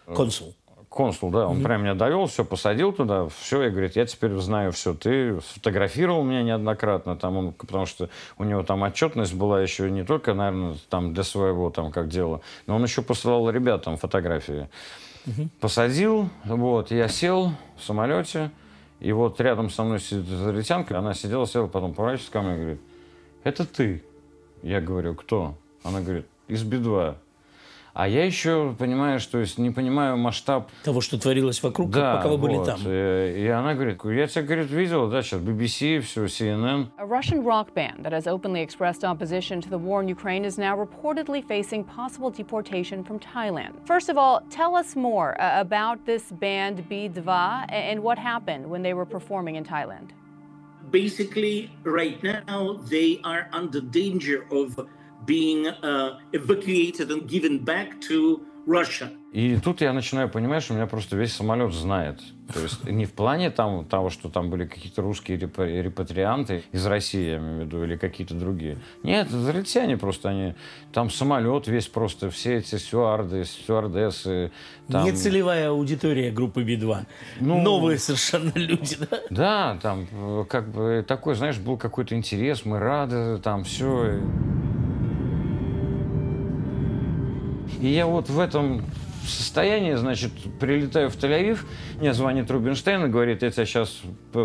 Консул, да, он прям меня довел, все, посадил туда, все, и говорит, я теперь знаю все, ты сфотографировал меня неоднократно, там потому что у него там отчетность была еще не только, наверное, там для своего, там, как дело, но он еще посылал ребятам фотографии. Посадил, вот, я сел в самолете, и вот рядом со мной сидит израильтянка, она села, потом поворачивается ко мне и говорит, это ты? Я говорю, кто? Она говорит, из Би-2. А я еще, понимаешь, то есть не понимаю масштаб. Того, что творилось вокруг, Да, пока вы были вот. там. И она говорит, я тебя, говорит, видел, да, сейчас BBC, все, CNN. A Russian rock band that has openly expressed opposition to the war in Ukraine is now reportedly facing possible deportation from Thailand. First of all, tell us more about this band B2 and what happened when they were performing in Thailand. Basically, right now, they are under danger of being evacuated and given back to Russia. И тут я начинаю понимать, что меня просто весь самолет знает. То есть не в плане там, того, что там были какие-то русские репатрианты из России, я имею в виду, или какие-то другие. Нет, израильтяне просто, они... Там самолет весь просто, все эти стюарды, стюардессы. Там... Не целевая аудитория группы Би-2. Ну, новые совершенно люди, да? Да, там как бы такой, знаешь, был какой-то интерес, мы рады, там все. И я вот в этом состоянии, значит, прилетаю в Тель-Авив, мне звонит Рубинштейн и говорит, я тебя сейчас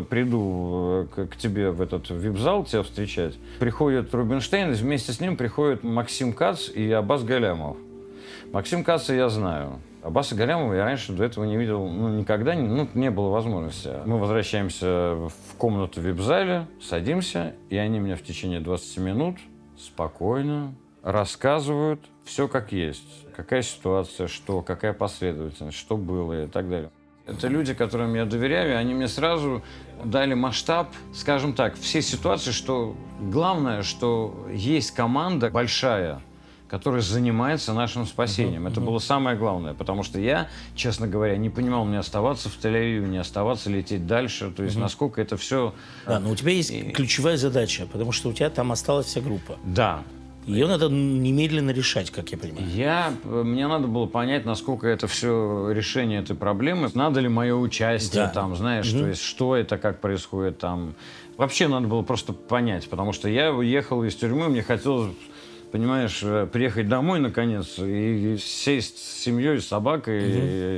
приду к тебе в этот вип-зал тебя встречать. Приходит Рубинштейн, и вместе с ним приходит Максим Кац и Аббас Галямов. Максим Каца я знаю. Аббаса Галямова я раньше до этого не видел, никогда, не было возможности. Мы возвращаемся в комнату в вип-зале, садимся, и они мне в течение 20 минут спокойно рассказывают все как есть. Какая ситуация, что, какая последовательность, что было и так далее. Это люди, которым я доверяю, и они мне сразу дали масштаб, скажем так, всей ситуации, что главное, что есть команда большая, которая занимается нашим спасением. Это было самое главное, потому что я, честно говоря, не понимал, мне оставаться в Тель-Авиве, не оставаться, лететь дальше, то есть насколько это все... Да, но у тебя есть ключевая задача, потому что у тебя там осталась вся группа. Да. Ее надо немедленно решать, как я понимаю. Мне надо было понять, насколько это все решение этой проблемы. Надо ли мое участие, Да. там, знаешь, то есть что это, как происходит там. Вообще надо было просто понять, потому что я уехал из тюрьмы, мне хотелось, понимаешь, приехать домой наконец и сесть с семьей, с собакой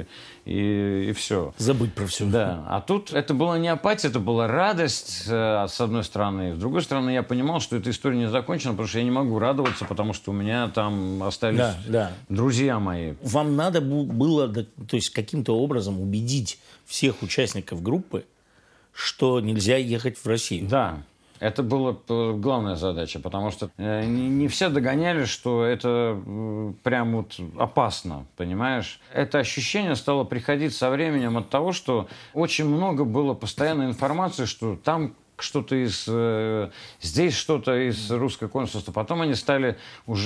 и все. Забыть про все. Да, а тут это была не апатия, это была радость, с одной стороны. С другой стороны, я понимал, что эта история не закончена, потому что я не могу радоваться, потому что у меня там остались друзья мои. Вам надо было, то есть каким-то образом убедить всех участников группы, что нельзя ехать в Россию. Да. Это была главная задача, потому что не все догоняли, что это прям вот опасно, понимаешь? Это ощущение стало приходить со временем от того, что очень много было постоянной информации, что там что-то здесь что-то из русского консульства. Потом они стали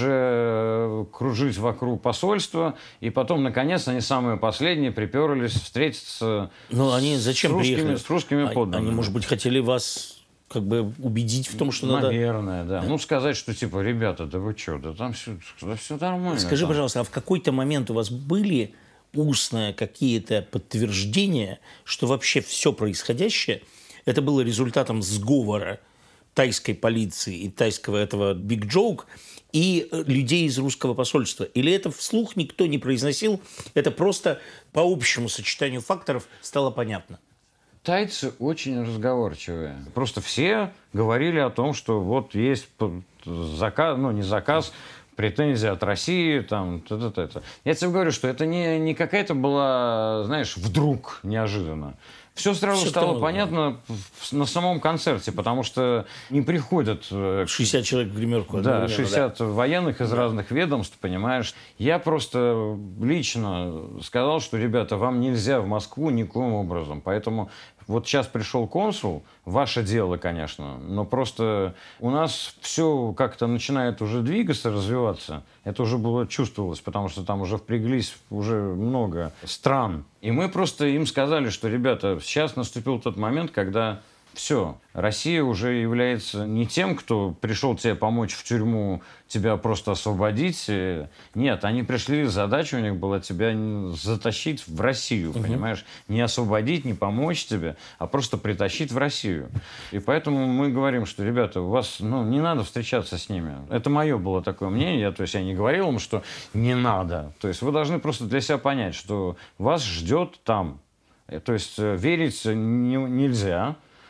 уже кружить вокруг посольства, и потом, наконец, они самые последние приперлись встретиться они зачем приехали? С русскими подданными. Они, может быть, хотели вас как бы убедить в том, что надо... Наверное, да. Ну, сказать, что типа, ребята, да вы что, да там все нормально. Скажи, там. пожалуйста, а в какой-то момент у вас были устные какие-то подтверждения, что вообще все происходящее, это было результатом сговора тайской полиции и тайского этого Big Joke и людей из русского посольства? Или это вслух никто не произносил, это просто по общему сочетанию факторов стало понятно? Тайцы очень разговорчивые. Просто все говорили о том, что вот есть заказ, не заказ, претензия от России, там, это. Я тебе говорю, что это не какая-то была, знаешь, вдруг неожиданно. Все сразу стало понятно на самом концерте, потому что не приходят... 60 человек в гримерку. Да, 60 военных из разных ведомств, понимаешь. Я просто лично сказал, что, ребята, вам нельзя в Москву никаким образом. Поэтому вот сейчас пришел консул, ваше дело, конечно, но просто у нас все как-то начинает уже двигаться, развиваться. Это уже было чувствовалось, потому что там уже впряглись уже много стран. И мы просто им сказали, что, ребята, сейчас наступил тот момент, когда все, Россия уже является не тем, кто пришел тебе помочь в тюрьму, тебя просто освободить. Нет, они пришли, задача у них была тебя затащить в Россию, понимаешь? Не освободить, не помочь тебе, а просто притащить в Россию. И поэтому мы говорим, что, ребята, у вас не надо встречаться с ними. Это мое было такое мнение, то есть я не говорил им, что не надо. То есть вы должны просто для себя понять, что вас ждет там. То есть верить нельзя.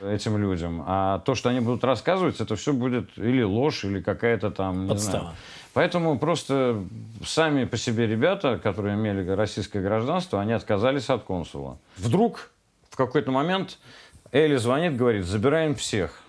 этим людям. А то, что они будут рассказывать, это все будет или ложь, или какая-то там, не знаю. Поэтому просто сами по себе ребята, которые имели российское гражданство, они отказались от консула. Вдруг в какой-то момент Эли звонит, говорит, забираем всех.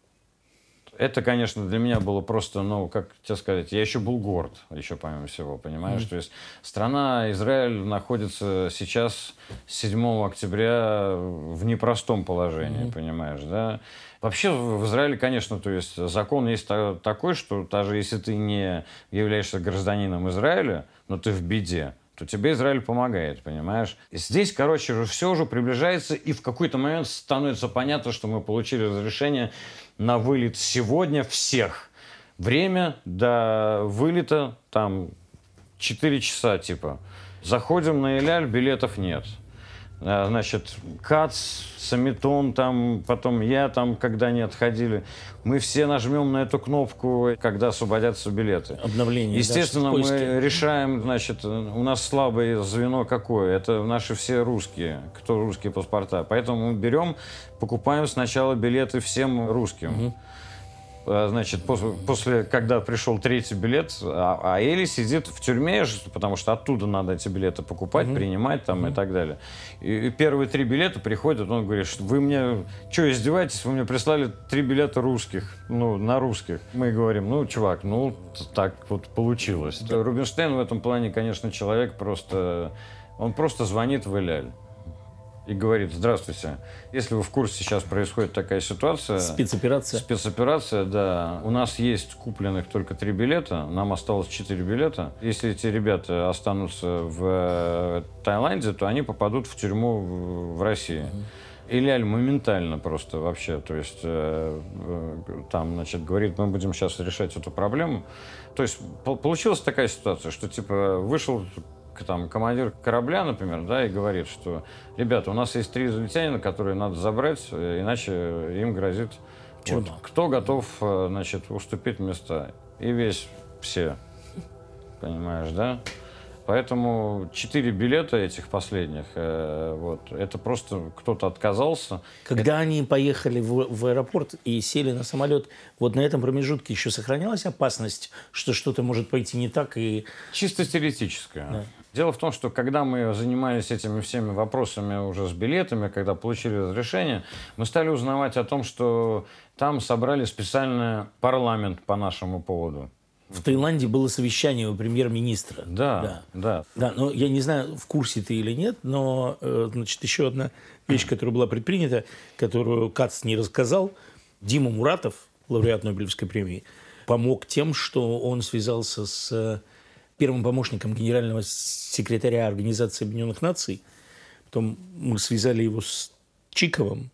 Это, конечно, для меня было просто, ну, как тебе сказать, я еще был горд, еще помимо всего, понимаешь? То есть страна Израиль находится сейчас, 7 октября, в непростом положении, понимаешь, да? Вообще в Израиле, конечно, то есть закон есть такой, что даже если ты не являешься гражданином Израиля, но ты в беде, то тебе Израиль помогает, понимаешь? И здесь, короче, все уже приближается, и в какой-то момент становится понятно, что мы получили разрешение на вылет сегодня всех. Время до вылета там 4 часа, типа. Заходим на Эль-Аль, билетов нет. Значит, Кац, Самитон, там, потом я, там, когда они отходили. Мы все нажмем на эту кнопку, когда освободятся билеты. Обновление. Естественно, да, мы решаем, значит, у нас слабое звено какое? Это наши все русские, кто русские паспорта. Поэтому мы берем, покупаем сначала билеты всем русским. Значит, после, когда пришел 3-й билет, а Эли сидит в тюрьме, потому что оттуда надо эти билеты покупать, принимать там и так далее. И первые 3 билета приходят, он говорит, что вы мне, что, издеваетесь, вы мне прислали 3 билета русских, ну, на русских. Мы говорим, ну, чувак, ну, так вот получилось. Рубинштейн в этом плане, конечно, человек просто, он просто звонит в Эль-Аль и говорит, здравствуйте, если вы в курсе, сейчас происходит такая ситуация. Спецоперация. Спецоперация, да. У нас есть купленных только 3 билета, нам осталось 4 билета. Если эти ребята останутся в Таиланде, то они попадут в тюрьму в России. Эль-Аль моментально просто вообще, то есть там, значит, говорит, мы будем сейчас решать эту проблему. То есть получилась такая ситуация, что типа вышел там командир корабля, например, да, и говорит, что, ребята, у нас есть 3 израильтянина, которые надо забрать, иначе им грозит вот, кто готов, значит, уступить места. И все, понимаешь, да? Поэтому 4 билета этих последних, вот, это просто кто-то отказался. Когда они поехали в аэропорт и сели на самолет, вот на этом промежутке еще сохранялась опасность, что что-то может пойти не так? И... Чисто теоретическая. Да. Дело в том, что когда мы занимались этими всеми вопросами уже с билетами, когда получили разрешение, мы стали узнавать о том, что там собрали специальный парламент по нашему поводу. В Таиланде было совещание у премьер-министра. Да. Да, но я не знаю, в курсе ты или нет, но, значит, еще одна вещь, которая была предпринята, которую Кац не рассказал. Дима Муратов, лауреат Нобелевской премии, помог тем, что он связался с первым помощником генерального секретаря Организации Объединенных Наций. Потом мы связали его с Чиковым.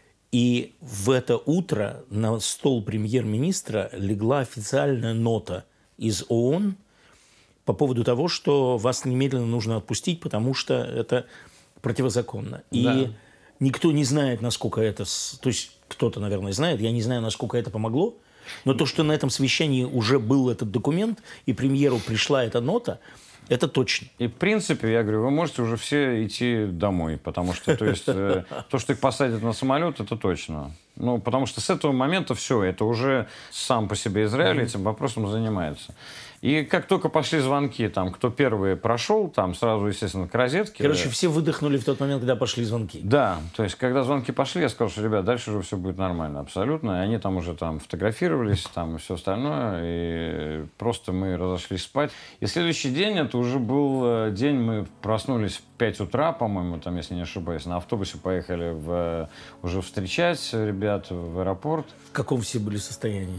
И в это утро на стол премьер-министра легла официальная нота из ООН по поводу того, что вас немедленно нужно отпустить, потому что это противозаконно. И никто не знает, насколько это... То есть кто-то, наверное, знает, я не знаю, насколько это помогло, но то, что на этом совещании уже был этот документ, и премьеру пришла эта нота, это точно. И, в принципе, я говорю, вы можете уже все идти домой, потому что, то есть, то, что их посадят на самолет, это точно. Ну, потому что с этого момента все, это уже сам по себе Израиль этим вопросом занимается. И как только пошли звонки, там, кто первый прошел, там сразу, естественно, к розетке. Короче, все выдохнули в тот момент, когда пошли звонки. Да, то есть, когда звонки пошли, я сказал, что, ребят, дальше уже все будет нормально, абсолютно. И они там уже там фотографировались, там и все остальное, и просто мы разошлись спать. И следующий день, это уже был день, мы проснулись в 5 утра, по-моему, там, если не ошибаюсь, на автобусе поехали уже встречать ребят в аэропорт. В каком все были состоянии?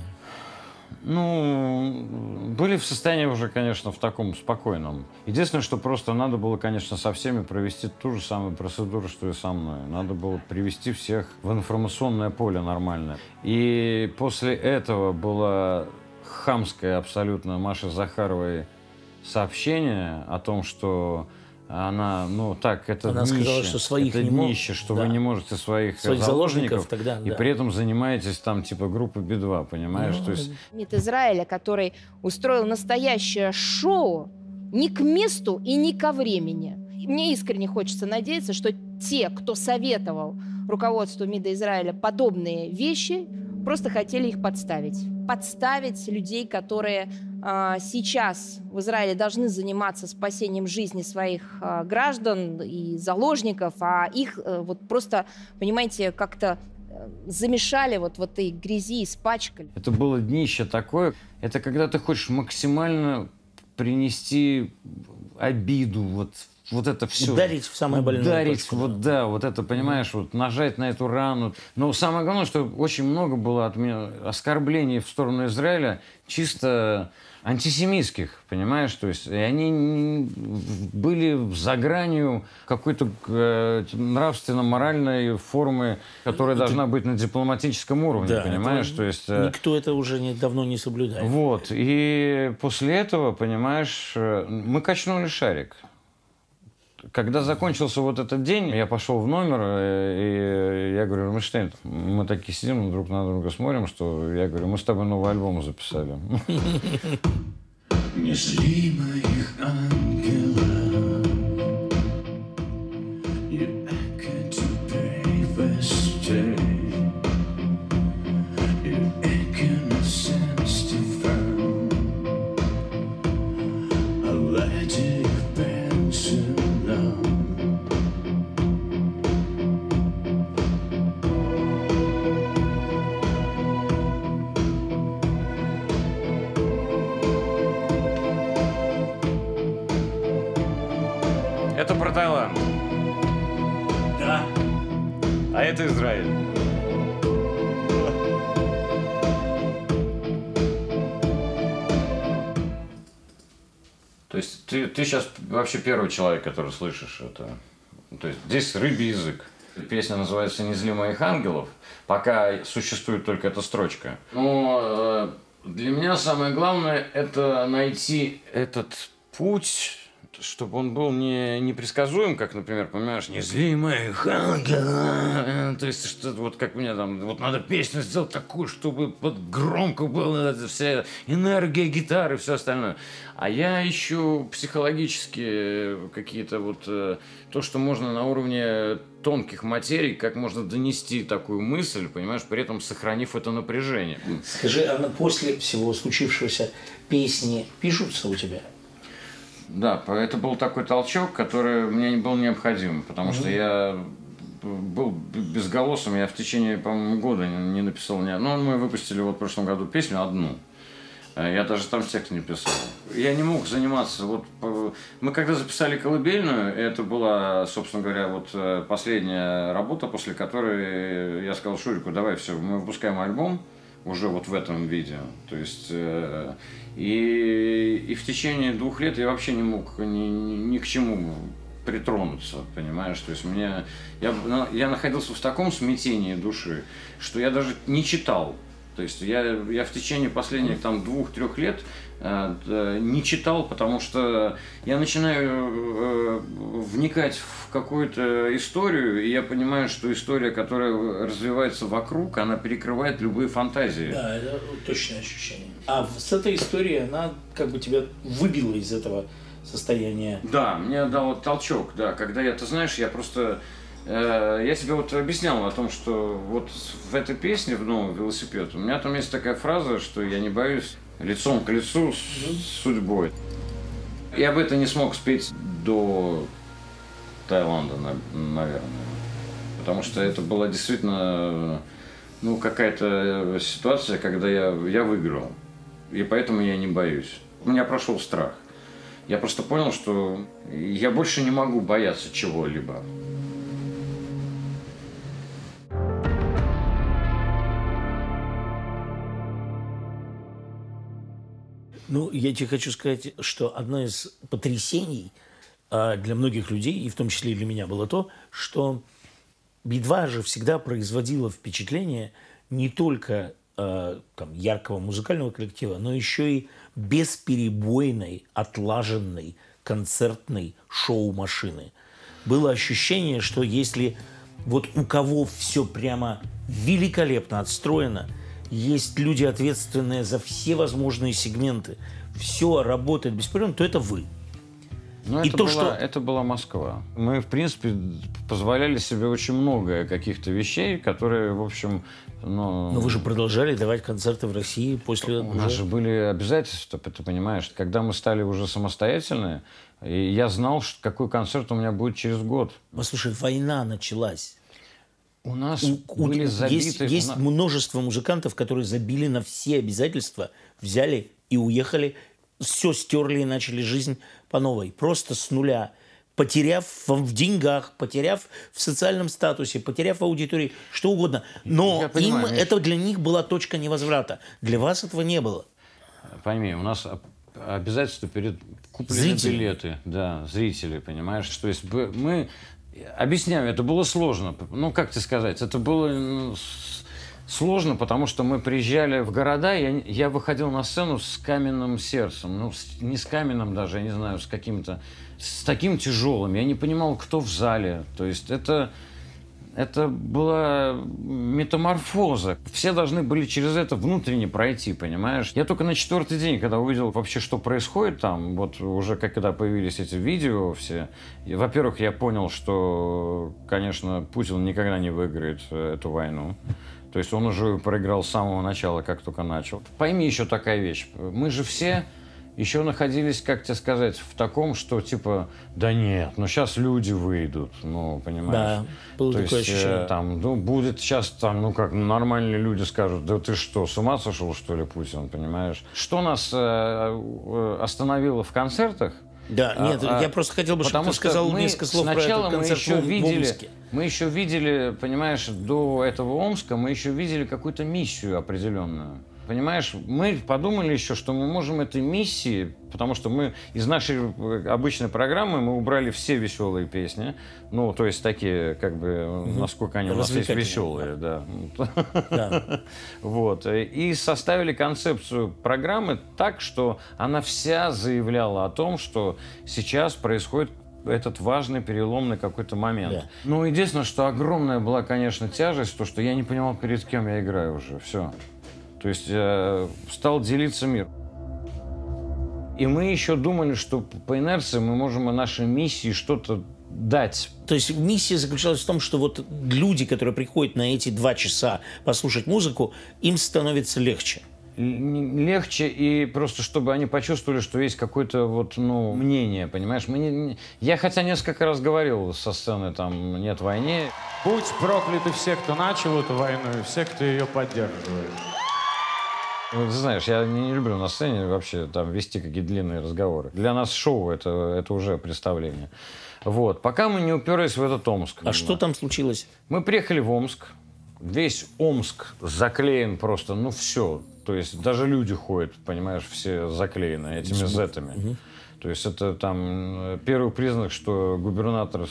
Ну, были в состоянии уже, конечно, в таком спокойном. Единственное, что просто надо было, конечно, со всеми провести ту же самую процедуру, что и со мной. Надо было привести всех в информационное поле нормальное. И после этого было хамское абсолютно Маши Захаровой сообщение о том, что она, ну так, это она днище, сказала, что своих это не днище, что вы не можете своих заложников тогда, и при этом занимаетесь там типа группой Би-2, понимаешь? То есть... Нет Израиля, который устроил настоящее шоу ни к месту и ни ко времени. И мне искренне хочется надеяться, что те, кто советовал руководству МИДа Израиля подобные вещи, просто хотели их подставить. Подставить людей, которые сейчас в Израиле должны заниматься спасением жизни своих граждан и заложников, а их вот просто, понимаете, как-то замешали вот в этой грязи, испачкали. Это было днище такое. Это когда ты хочешь максимально принести обиду, вот это все. Ударить в самое больное. Ударить, вот да, вот это, понимаешь, вот нажать на эту рану. Но самое главное, что очень много было от меня оскорблений в сторону Израиля, чисто антисемитских, понимаешь? То есть и они были за гранью какой-то нравственно-моральной формы, которая должна быть на дипломатическом уровне, да, понимаешь? То есть никто это уже давно не соблюдает. Вот. И после этого, понимаешь, мы качнули шарик. Когда закончился вот этот день, я пошел в номер, и я говорю: Рубинштейн, мы такие сидим, друг на друга смотрим, что я говорю: мы с тобой новый альбом записали. Несли моих ангелов, you echo to bravest day, you echo no sense to found, I let you bend so long. Это про Таиланд. Да. А это Израиль. То есть ты сейчас вообще первый человек, который слышишь это. То есть здесь рыбий язык. Песня называется «Не зли моих ангелов». Пока существует только эта строчка. Но для меня самое главное – это найти этот путь, чтобы он был не непредсказуем, как, например, понимаешь, «Не зли моих ангелов». То есть, что вот как мне там, вот надо песню сделать такую, чтобы вот громко была вся энергия гитары и все остальное. А я ищу психологические какие-то вот то, что можно на уровне тонких материй, как можно донести такую мысль, понимаешь, при этом сохранив это напряжение. Скажи, а после всего случившегося песни пишутся у тебя? Да, это был такой толчок, который мне был необходим, потому что я был безголосым, я в течение, по-моему, года не написал ни одну. Мы выпустили вот в прошлом году песню одну. Я даже там текст не писал. Я не мог заниматься. Вот мы когда записали «Колыбельную», это была, собственно говоря, вот последняя работа, после которой я сказал Шурику: давай, все, мы выпускаем альбом уже вот в этом виде. То есть и в течение 2 лет я вообще не мог ни к чему притронуться, понимаешь? То есть я находился в таком смятении души, что я даже не читал. То есть я в течение последних там 2-3 лет не читал, потому что я начинаю вникать в какую-то историю, и я понимаю, что история, которая развивается вокруг, она перекрывает любые фантазии. Да, это точное ощущение. А с этой историей, она как бы тебя выбила из этого состояния? Да, мне дал толчок, да. Когда я, ты знаешь, я просто... Я тебе вот объяснял о том, что вот в этой песне, в «Новый велосипед», у меня там есть такая фраза, что я не боюсь лицом к лицу с судьбой. Я бы это не смог спеть до Таиланда, наверное. Потому что это была действительно какая-то ситуация, когда я выиграл. И поэтому я не боюсь. У меня прошел страх. Я просто понял, что я больше не могу бояться чего-либо. Ну, я тебе хочу сказать, что одно из потрясений для многих людей, и в том числе и для меня, было то, что Би-2 же всегда производила впечатление не только яркого музыкального коллектива, но еще и бесперебойной, отлаженной концертной шоу-машины. Было ощущение, что если вот у кого все прямо великолепно отстроено, есть люди, ответственные за все возможные сегменты, все работает беспрерывно, то это вы. Ну, И это, то, была, что... это была Москва. Мы, в принципе, позволяли себе очень много каких-то вещей, которые, в общем... Но вы же продолжали давать концерты в России после... У нас же были обязательства, ты понимаешь. Когда мы стали уже самостоятельны, и я знал, что какой концерт у меня будет через год. Послушай, война началась. У нас были забиты... Есть множество музыкантов, которые забили на все обязательства, взяли и уехали, все стерли и начали жизнь по новой. Просто с нуля. Потеряв в деньгах, потеряв в социальном статусе, потеряв в аудитории, что угодно. Но понимаю, Миш, это для них была точка невозврата. Для вас этого не было. Пойми, у нас обязательства перед купленными билеты. Да, зрители, понимаешь? То есть мы... Объясняю, это было сложно. Ну, как тебе сказать? Это было сложно, потому что мы приезжали в города, я выходил на сцену с каменным сердцем. Ну, не с каменным даже, я не знаю, с каким-то... С таким тяжелым. Я не понимал, кто в зале. То есть это была метаморфоза. Все должны были через это внутренне пройти, понимаешь? Я только на 4-й день, когда увидел вообще, что происходит там, вот уже когда появились эти видео все, во-первых, я понял, что, конечно, Путин никогда не выиграет эту войну. То есть он уже проиграл с самого начала, как только начал. Пойми еще такая вещь. Мы же все... еще находились, как тебе сказать, в таком, что типа, да нет, ну сейчас люди выйдут, ну, понимаешь? Да, было такое ощущение. Там, ну, будет сейчас там, ну как, нормальные люди скажут, да ты что, с ума сошел, что ли, Путин, понимаешь? Что нас остановило в концертах? Да, нет, я просто хотел бы, чтобы ты сказал несколько слов про этот концерт в Омске. Мы еще видели, понимаешь, до этого Омска, мы еще видели какую-то миссию определенную. Понимаешь, мы подумали еще, что мы можем этой миссии, потому что мы из нашей обычной программы мы убрали все веселые песни, ну, то есть такие, как бы, насколько они у нас есть веселые, да. Вот. И составили концепцию программы так, что она вся заявляла о том, что сейчас происходит этот важный, переломный какой-то момент. Да. Ну, единственное, что огромная была, конечно, тяжесть, то, что я не понимал, перед кем я играю уже, все. То есть стал делиться мир. И мы еще думали, что по инерции мы можем о нашей миссии что-то дать. То есть миссия заключалась в том, что вот люди, которые приходят на эти 2 часа послушать музыку, им становится легче. Легче, и просто чтобы они почувствовали, что есть какое-то вот, ну, мнение, понимаешь? Я хотя несколько раз говорил со сцены, там, нет войны. Будь прокляты все, кто начал эту войну, и все, кто ее поддерживает. Ты знаешь, я не люблю на сцене вообще там вести какие-то длинные разговоры. Для нас шоу это уже представление. Вот. Пока мы не уперлись в этот Омск. А что там случилось? Мы приехали в Омск. Весь Омск заклеен просто, ну все. То есть даже люди ходят, понимаешь, все заклеены этими зетами. То есть это там первый признак, что губернатор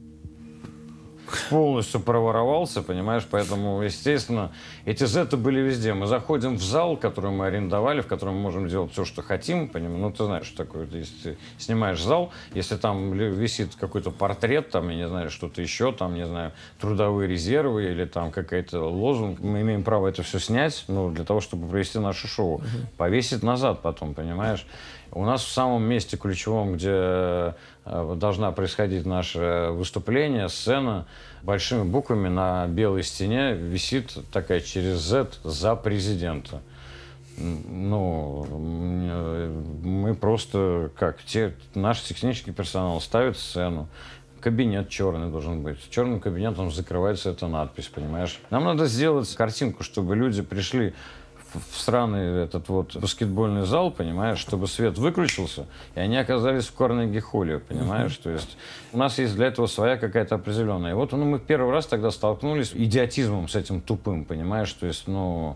полностью проворовался, понимаешь, поэтому, естественно, эти зеты были везде. Мы заходим в зал, который мы арендовали, в котором мы можем делать все, что хотим, понимаешь? Ну, ты знаешь, что такое, если ты снимаешь зал, если там висит какой-то портрет, там, я не знаю, что-то еще, там, не знаю, трудовые резервы или там какая-то лозунг, мы имеем право это все снять, ну, для того, чтобы провести наше шоу, повесить назад потом, понимаешь? У нас в самом месте ключевом, где должна происходить наше выступление, сцена, большими буквами на белой стене висит такая через Z «За президента». Ну, мы просто, как, наш технический персонал ставит сцену, кабинет черный должен быть. Черным кабинетом закрывается эта надпись, понимаешь? Нам надо сделать картинку, чтобы люди пришли в сраный этот вот баскетбольный зал, понимаешь, чтобы свет выключился, и они оказались в Карнеги-холле, понимаешь? То есть у нас есть для этого своя какая-то определенная. И вот мы первый раз тогда столкнулись с идиотизмом, с этим тупым, понимаешь? То есть, ну,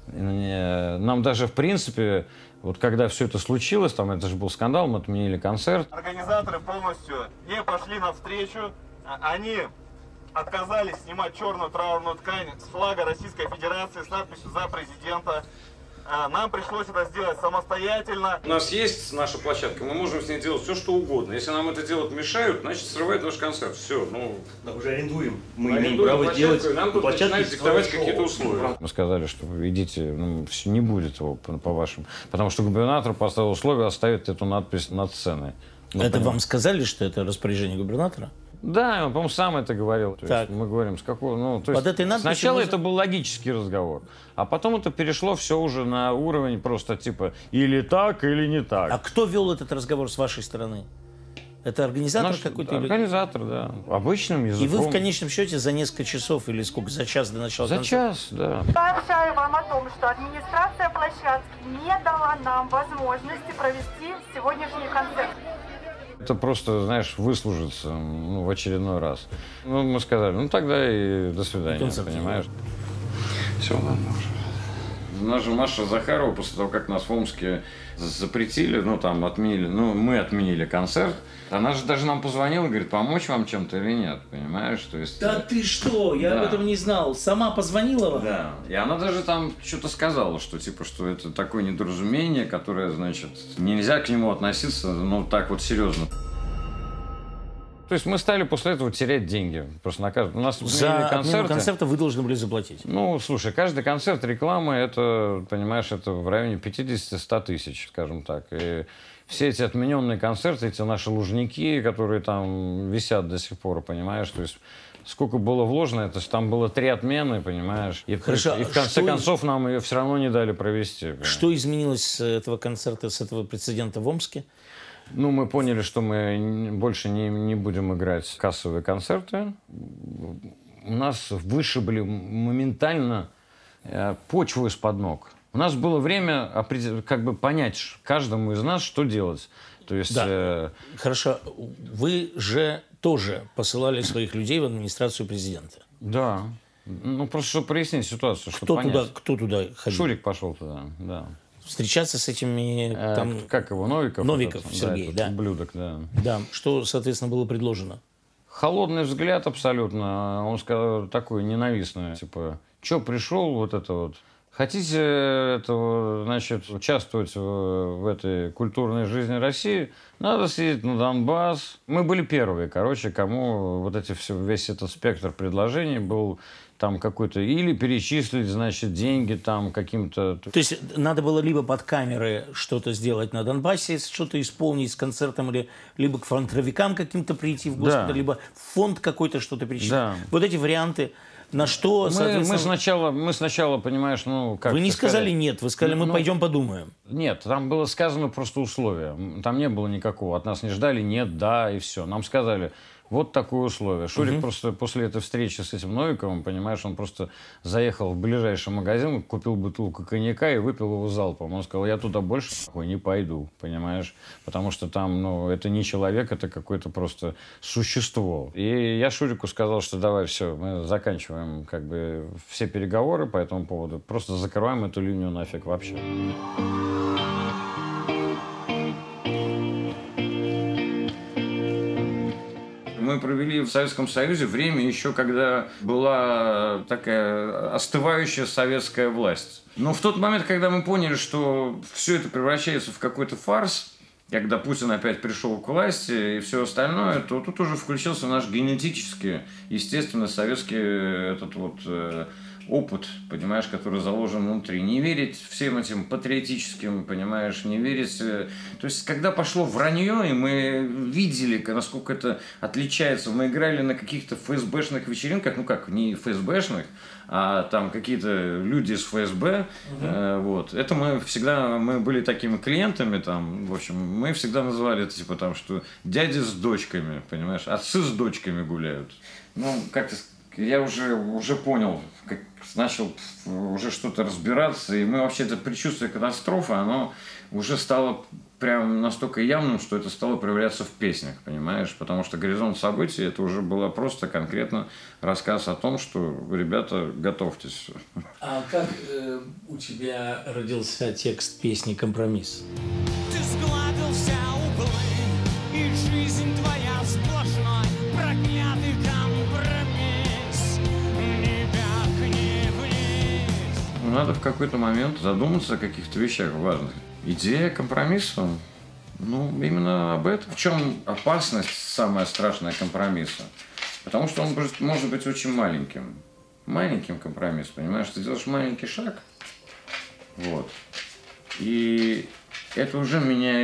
нам даже, в принципе, вот когда все это случилось, там это же был скандал, мы отменили концерт. Организаторы полностью не пошли навстречу, они отказались снимать черную траурную ткань с флага Российской Федерации с надписью «За президента». Нам пришлось это сделать самостоятельно. У нас есть наша площадка, мы можем с ней делать все, что угодно. Если нам это делать мешают, значит, срывает наш концерт. Все, ну... Да, уже арендуем. Мы имеем право делать нам тут начинают диктовать какие-то условия. Мы сказали, что идите, ну, не будет его по вашим. Потому что губернатор поставил условие оставить эту надпись над сценой. Это вам сказали, что это распоряжение губернатора? Да, он, по-моему, сам это говорил. То Так. есть мы говорим, с какого... Ну, то Под есть этой надписью сначала мы- это был логический разговор, а потом это перешло все уже на уровень просто типа или так, или не так. А кто вел этот разговор с вашей стороны? Это организатор Наш какой-то? или- организатор, да. Обычным И языком. вы в конечном счете за несколько часов или сколько, за час до начала За концерта? час, да. Сообщаю вам о том, что администрация площадки не дала нам возможности провести сегодняшний концерт. Это просто, знаешь, выслужиться в очередной раз. Ну, мы сказали, ну тогда и до свидания, Концерт. понимаешь? Все, ладно уже. У нас же Маша Захарова, после того, как нас в Омске запретили, ну, там, отменили, ну, мы отменили концерт, она же даже нам позвонила, говорит, помочь вам чем-то или нет, понимаешь? То есть... Да ты что? Я Да. об этом не знал. Сама позвонила вам? Да. И она даже там что-то сказала, что типа, что это такое недоразумение, которое, значит, нельзя к нему относиться, ну, так вот серьезно. То есть мы стали после этого терять деньги. Просто на каждом... У нас За отмену концерты. концерта вы должны были заплатить. Ну, слушай, каждый концерт рекламы, это, понимаешь, это в районе 50-100 тысяч, скажем так. И все эти отмененные концерты, эти наши лужники, которые там висят до сих пор, понимаешь, то есть сколько было вложено, это ж там было 3 отмены, понимаешь, и, Хорошо, и в конце что концов нам ее все равно не дали провести. Понимаешь? Что изменилось с этого концерта, с этого прецедента в Омске? Ну, мы поняли, что мы больше не будем играть кассовые концерты. У нас вышибли моментально почву из-под ног. У нас было время как бы понять каждому из нас, что делать. То есть... Да. Хорошо. Вы же тоже посылали своих людей в администрацию президента. Да. Ну, просто чтобы прояснить ситуацию, чтобы понять. Кто туда ходил? Шурик пошел туда, да. Встречаться с этими... там... Как его, Новиков? Новиков этот, Сергей, этот да. ублюдок, да. Да. Что, соответственно, было предложено? Холодный взгляд абсолютно. Он сказал такой ненавистный. Типа, что пришел вот это вот? Хотите этого, значит, участвовать в этой культурной жизни России? Надо съездить на Донбасс. Мы были первые, короче, кому вот эти все, весь этот спектр предложений был там какой-то... Или перечислить, значит, деньги там каким-то... То есть надо было либо под камеры что-то сделать на Донбассе, что-то исполнить с концертом, либо к фронтовикам каким-то прийти в госпиталь, Да. либо в фонд какой-то что-то перечислить. Да. Вот эти варианты, на что, соответственно... Мы сначала, понимаешь, ну... как Вы не это сказали сказать? нет, вы сказали, мы Ну, пойдем подумаем. Нет, там было сказано просто условие. Там не было никакого. От нас не ждали нет, да и все. Нам сказали, вот такое условие. Шурик просто после этой встречи с этим Новиковым, понимаешь, он просто заехал в ближайший магазин, купил бутылку коньяка и выпил его залпом. Он сказал, я туда больше не пойду, понимаешь? Потому что там, ну, это не человек, это какое-то просто существо. И я Шурику сказал, что давай, все, мы заканчиваем как бы все переговоры по этому поводу. Просто закрываем эту линию нафиг вообще. Мы провели в Советском Союзе время еще, когда была такая остывающая советская власть. Но в тот момент, когда мы поняли, что все это превращается в какой-то фарс, когда Путин опять пришел к власти и все остальное, то тут уже включился наш генетический, естественно, советский этот вот опыт, понимаешь, который заложен внутри. Не верить всем этим патриотическим, понимаешь, не верить... То есть, когда пошло вранье, и мы видели, насколько это отличается, мы играли на каких-то ФСБшных вечеринках, ну как, не ФСБшных, а там какие-то люди из ФСБ, вот. Это мы были такими клиентами, там, в общем, мы всегда называли это, типа, там, что дяди с дочками, понимаешь, отцы с дочками гуляют. Ну, как-то я уже понял, как начал уже что-то разбираться, и мы вообще это предчувствие катастрофы, оно уже стало прям настолько явным, что это стало проявляться в песнях, понимаешь? Потому что горизонт событий это уже было просто конкретно рассказ о том, что, ребята, готовьтесь. А как у тебя родился текст песни «Компромисс»? Ты сгладил все углы, и жизнь твоя сплошной проклятый компромисс. Ни вверх, ни вниз. Надо в какой-то момент задуматься о каких-то вещах важных. Идея компромисса, ну, именно об этом. В чем опасность самая страшная компромисса? Потому что он может быть очень маленьким. Маленьким компромисс, понимаешь? Ты делаешь маленький шаг, вот. И это уже меняет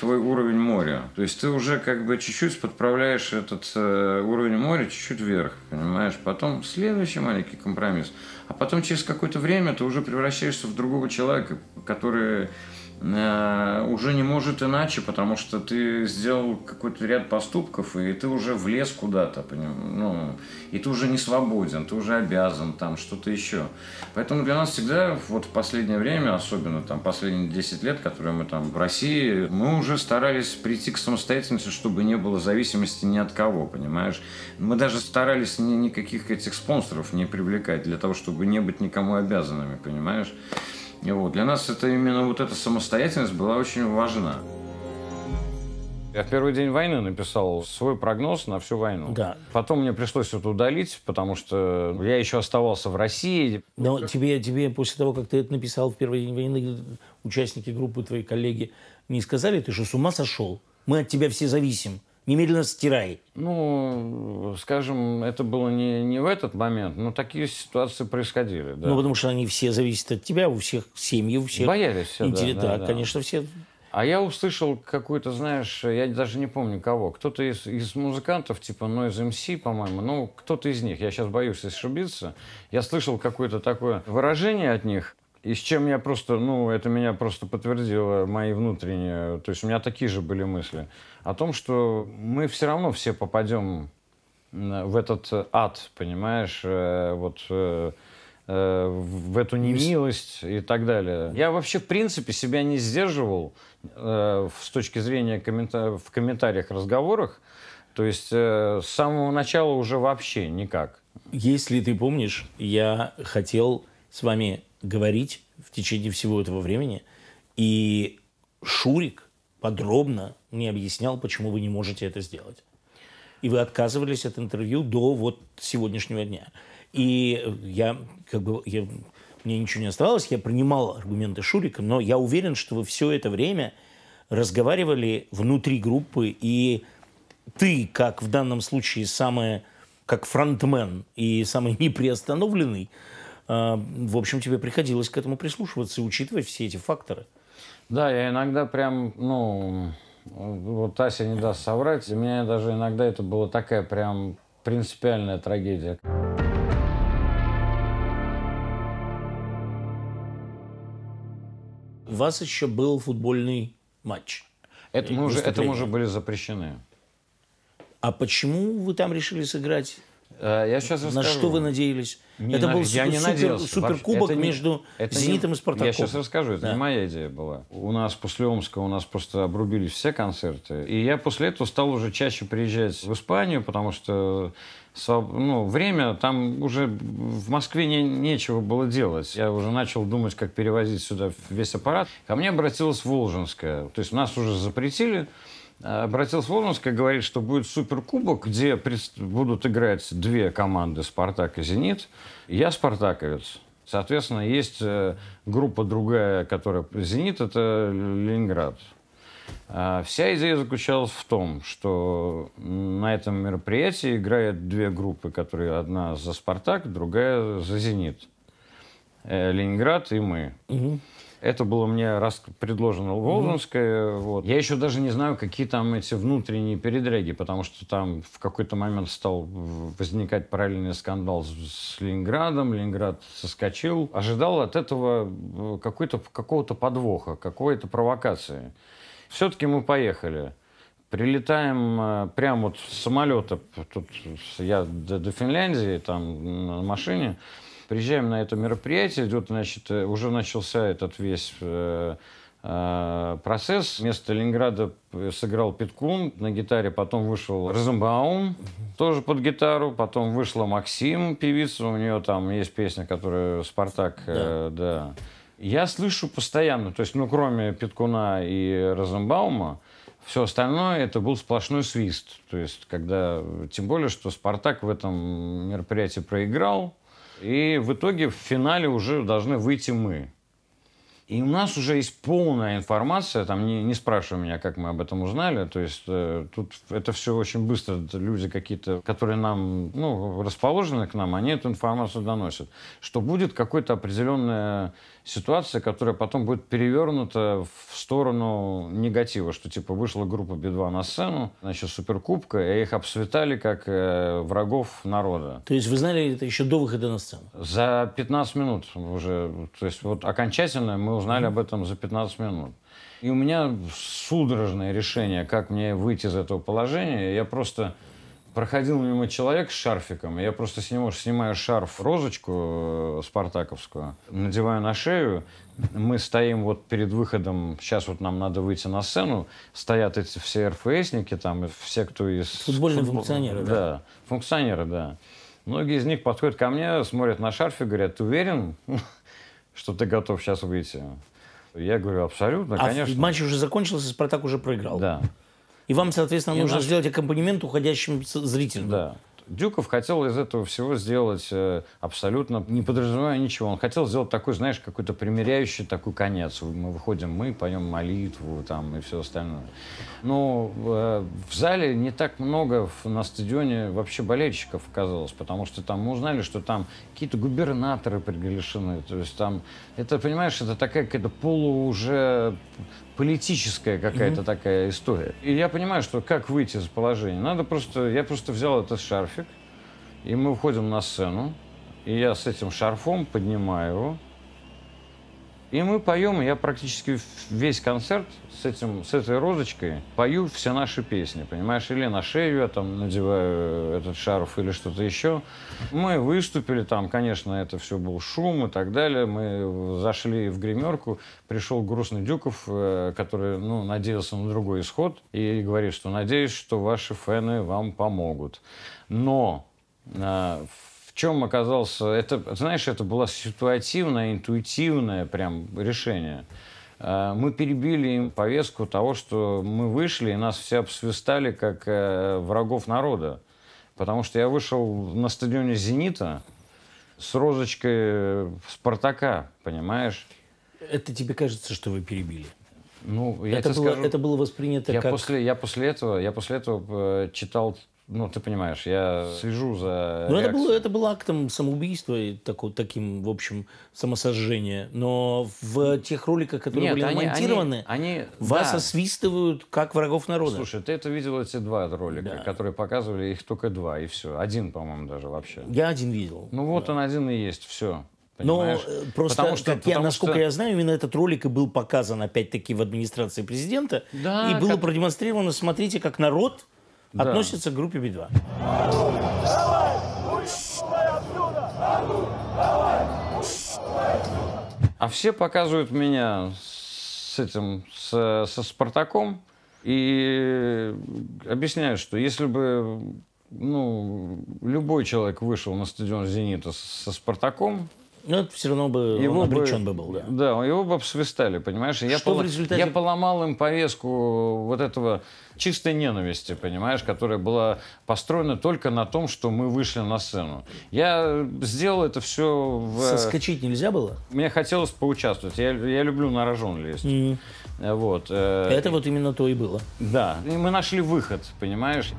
твой уровень моря. То есть ты уже как бы чуть-чуть подправляешь этот уровень моря чуть-чуть вверх, понимаешь? Потом следующий маленький компромисс. А потом через какое-то время ты уже превращаешься в другого человека, который уже не может иначе, потому что ты сделал какой-то ряд поступков, и ты уже влез куда-то, ну, и ты уже не свободен, ты уже обязан, там, что-то еще. Поэтому для нас всегда, вот в последнее время, особенно там последние 10 лет, которые мы там в России, мы уже старались прийти к самостоятельности, чтобы не было зависимости ни от кого, понимаешь? Мы даже старались никаких этих спонсоров не привлекать, для того, чтобы не быть никому обязанными, понимаешь? И вот, для нас это именно вот эта самостоятельность была очень важна. Я в первый день войны написал свой прогноз на всю войну. Да. Потом мне пришлось это удалить, потому что я еще оставался в России. Но тебе после того, как ты это написал в первый день войны, участники группы, твои коллеги, не сказали, ты же с ума сошел? Мы от тебя все зависим. Немедленно стирай. Ну, скажем, это было не в этот момент, но такие ситуации происходили. Да. Ну, потому что они все зависят от тебя, у всех семьи, у всех. Боялись все, да, конечно, все. А я услышал какой-то, знаешь, я даже не помню кого, кто-то из музыкантов, типа Noise MC, по-моему, ну, кто-то из них, я сейчас боюсь ошибиться, я слышал какое-то такое выражение от них, и с чем я просто, ну, это меня просто подтвердило мои внутренние, то есть у меня такие же были мысли, о том, что мы все равно все попадем в этот ад, понимаешь, вот в эту немилость и так далее. Я вообще, в принципе, себя не сдерживал с точки зрения в комментариях, разговорах, то есть с самого начала уже вообще никак. Если ты помнишь, я хотел с вами говорить в течение всего этого времени, и Шурик подробно мне объяснял, почему вы не можете это сделать. И вы отказывались от интервью до вот сегодняшнего дня. И мне ничего не оставалось, я принимал аргументы Шурика, но я уверен, что вы все это время разговаривали внутри группы, и ты, как в данном случае как фронтмен и самый неприостановленный, в общем, тебе приходилось к этому прислушиваться и учитывать все эти факторы. Да, я иногда прям, вот Ася не даст соврать, для меня даже иногда это была такая прям принципиальная трагедия. У вас еще был футбольный матч. Этому уже были запрещены. А почему вы там решили сыграть? Я сейчас расскажу. На что вы надеялись? Это был суперкубок между «Зенитом» и «Спартаком». Я сейчас расскажу. Это не моя идея была. У нас после Омска просто обрубились все концерты. И я после этого стал уже чаще приезжать в Испанию, потому что время там уже в Москве нечего было делать. Я уже начал думать, как перевозить сюда весь аппарат. Ко мне обратилась Волжинская. То есть нас уже запретили. Обратилась Волжинская, говорит, что будет суперкубок, где будут играть две команды, «Спартак» и «Зенит». Я спартаковец. Соответственно, есть группа другая, которая «Зенит», это Ленинград. Вся идея заключалась в том, что на этом мероприятии играют две группы, которые одна за «Спартак», другая за «Зенит». Ленинград и мы. Угу. Это было мне предложено Волжинское. Вот. Я еще даже не знаю, какие там эти внутренние передряги, потому что там в какой-то момент стал возникать параллельный скандал с Ленинградом. Ленинград соскочил. Ожидал от этого какого-то подвоха, какой-то провокации. Все-таки мы поехали. Прилетаем прямо вот с самолета. Тут я до Финляндии, там на машине. Приезжаем на это мероприятие, уже начался этот весь процесс. Вместо Ленинграда сыграл Питкун на гитаре, потом вышел Розенбаум, тоже под гитару, потом вышла Максим, певица, у нее там есть песня, которая «Спартак». Да. Я слышу постоянно, то есть, кроме Питкуна и Розенбаума, все остальное это был сплошной свист. То есть, тем более, что «Спартак» в этом мероприятии проиграл, и в итоге в финале уже должны выйти мы. И у нас уже есть полная информация, там не спрашивай меня, как мы об этом узнали, то есть тут это все очень быстро, это люди какие-то, которые нам, ну, расположены к нам, они эту информацию доносят, что будет какая-то определенная ситуация, которая потом будет перевернута в сторону негатива, что типа вышла группа Би-2 на сцену, значит, Суперкубка, и их обсветали как врагов народа. То есть вы знали это еще до выхода на сцену? За 15 минут уже, то есть вот окончательно мы узнали об этом за 15 минут. И у меня судорожное решение, как мне выйти из этого положения. Я просто проходил мимо человека с шарфиком, я просто снимаю шарф, розочку спартаковскую, надеваю на шею. Мы стоим вот перед выходом, сейчас вот нам надо выйти на сцену, стоят эти все РФСники, там, все, кто из... Футбольные функционеры, да? Да, функционеры, да. Многие из них подходят ко мне, смотрят на шарфик и говорят: ты уверен, что ты готов сейчас выйти? Я говорю: абсолютно, конечно. Матч уже закончился, Спартак уже проиграл. Да. И вам, соответственно, нужно сделать аккомпанемент уходящим зрителям. Да. Дюков хотел из этого всего сделать абсолютно, не подразумевая ничего. Он хотел сделать такой, знаешь, какой-то примиряющий такой конец. Мы выходим, мы поем молитву там, и все остальное. Но в зале не так много на стадионе вообще болельщиков оказалось, потому что там мы узнали, что там какие-то губернаторы приглашены. То есть там, это, понимаешь, это такая какая-то уже политическая какая-то такая история. И я понимаю, что как выйти из положения. Я просто взял этот шарфик, и мы выходим на сцену, и я с этим шарфом поднимаю его, и мы поем, и я практически весь концерт с этой розочкой пою все наши песни, понимаешь? Или на шею я там надеваю этот шарф, или что-то еще. Мы выступили там, конечно, это все был шум и так далее. Мы зашли в гримерку, пришел грустный Дюков, который, ну, надеялся на другой исход, и говорит, что надеюсь, что ваши фэны вам помогут. Но в чем оказался... Это, знаешь, это было ситуативное, интуитивное прям решение. Мы перебили им повестку того, что мы вышли, и нас все обсвистали как врагов народа. Потому что я вышел на стадионе «Зенита» с розочкой Спартака, понимаешь? Это тебе кажется, что вы перебили? Ну, я это тебе скажу... Это было воспринято как... Я после этого читал... Ну, ты понимаешь, я слежу за реакцией. Это было актом самоубийства и таким, в общем, самосожжения. Но в тех роликах, которые были монтированы, вас освистывают как врагов народа. Слушай, ты это видел, эти два ролика, которые показывали, их только два, и все. Один, по-моему, даже вообще. Я один видел. Ну, вот он один и есть, все. Но просто, насколько я знаю, именно этот ролик и был показан, опять-таки, в администрации президента. Да, и было продемонстрировано, смотрите, как народ... относится к группе Би-2. А все показывают меня со Спартаком и объясняют, что если бы любой человек вышел на стадион «Зенита» со Спартаком, это все равно бы он обречен был. Да, его бы обсвистали, понимаешь? Я поломал им повестку вот этого чистой ненависти, понимаешь, которая была построена только на том, что мы вышли на сцену. Я сделал это все... Соскочить нельзя было? Мне хотелось поучаствовать. Я люблю на рожон лезть. Вот. Это вот именно то и было. Да. И мы нашли выход, понимаешь?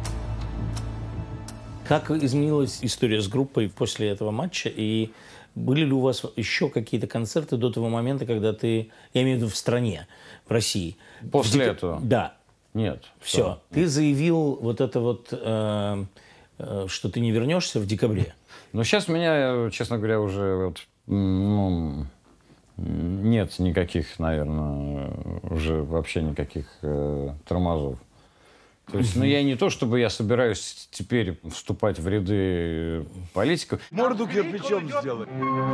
Как изменилась история с группой после этого матча? И были ли у вас еще какие-то концерты до того момента, когда ты, я имею в виду в стране, в России? После этого? Да. Нет. Все. Ты заявил вот это вот, что ты не вернешься в декабре. Но сейчас у меня, честно говоря, уже нет никаких, наверное, уже вообще никаких тормозов. То есть, я не то, чтобы я собираюсь теперь вступать в ряды политиков. Морду кирпичом сделай.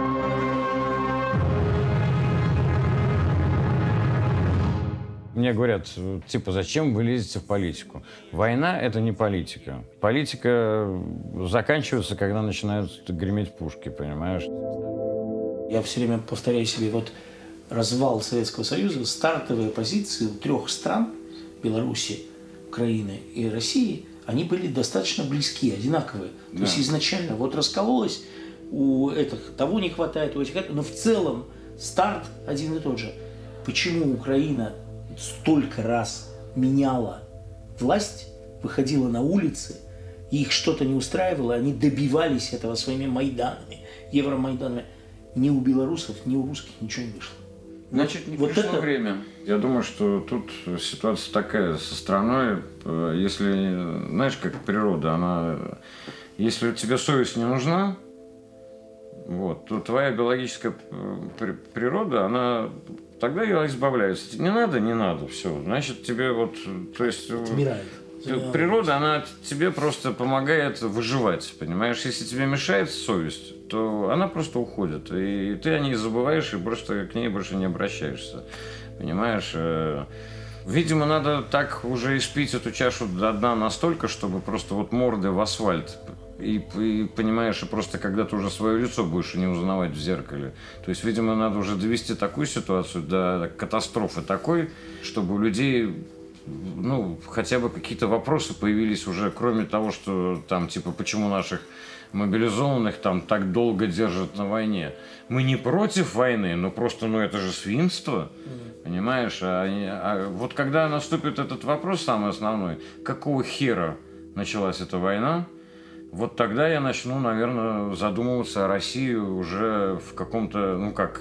Мне говорят, типа, зачем вы лезете в политику? Война – это не политика. Политика заканчивается, когда начинают греметь пушки, понимаешь? Я все время повторяю себе, вот развал Советского Союза, стартовые позиции у трех стран, Беларуси, Украины и России, они были достаточно близки, одинаковые. Да. То есть изначально вот раскололось, у этих того не хватает, у этих, но в целом Старт один и тот же. Почему Украина столько раз меняла власть, выходила на улицы, и их что-то не устраивало, они добивались этого своими майданами, евромайданами. Ни у белорусов, ни у русских ничего не вышло. Значит, не пришло это... время. Я думаю, что тут ситуация такая со страной. Если, знаешь, как природа, она... Если тебе совесть не нужна, вот, то твоя биологическая природа, она... Тогда ее избавляется. Не надо, не надо, все. Значит, тебе вот... То есть... Отмирает. Природа, она тебе просто помогает выживать, понимаешь? Если тебе мешает совесть, то она просто уходит. И ты о ней забываешь и просто к ней больше не обращаешься. Понимаешь? Видимо, надо так уже испить эту чашу до дна настолько, чтобы просто вот морды в асфальт. И понимаешь, и просто когда ты уже свое лицо будешь не узнавать в зеркале. То есть, видимо, надо уже довести такую ситуацию до катастрофы такой, чтобы у людей... Ну, хотя бы какие-то вопросы появились уже, кроме того, что там, типа, почему наших мобилизованных там так долго держат на войне. Мы не против войны, но просто, ну, это же свинство, понимаешь? А вот когда наступит этот вопрос, самый основной, какого хера началась эта война, вот тогда я начну, наверное, задумываться о России уже в каком-то, ну, как...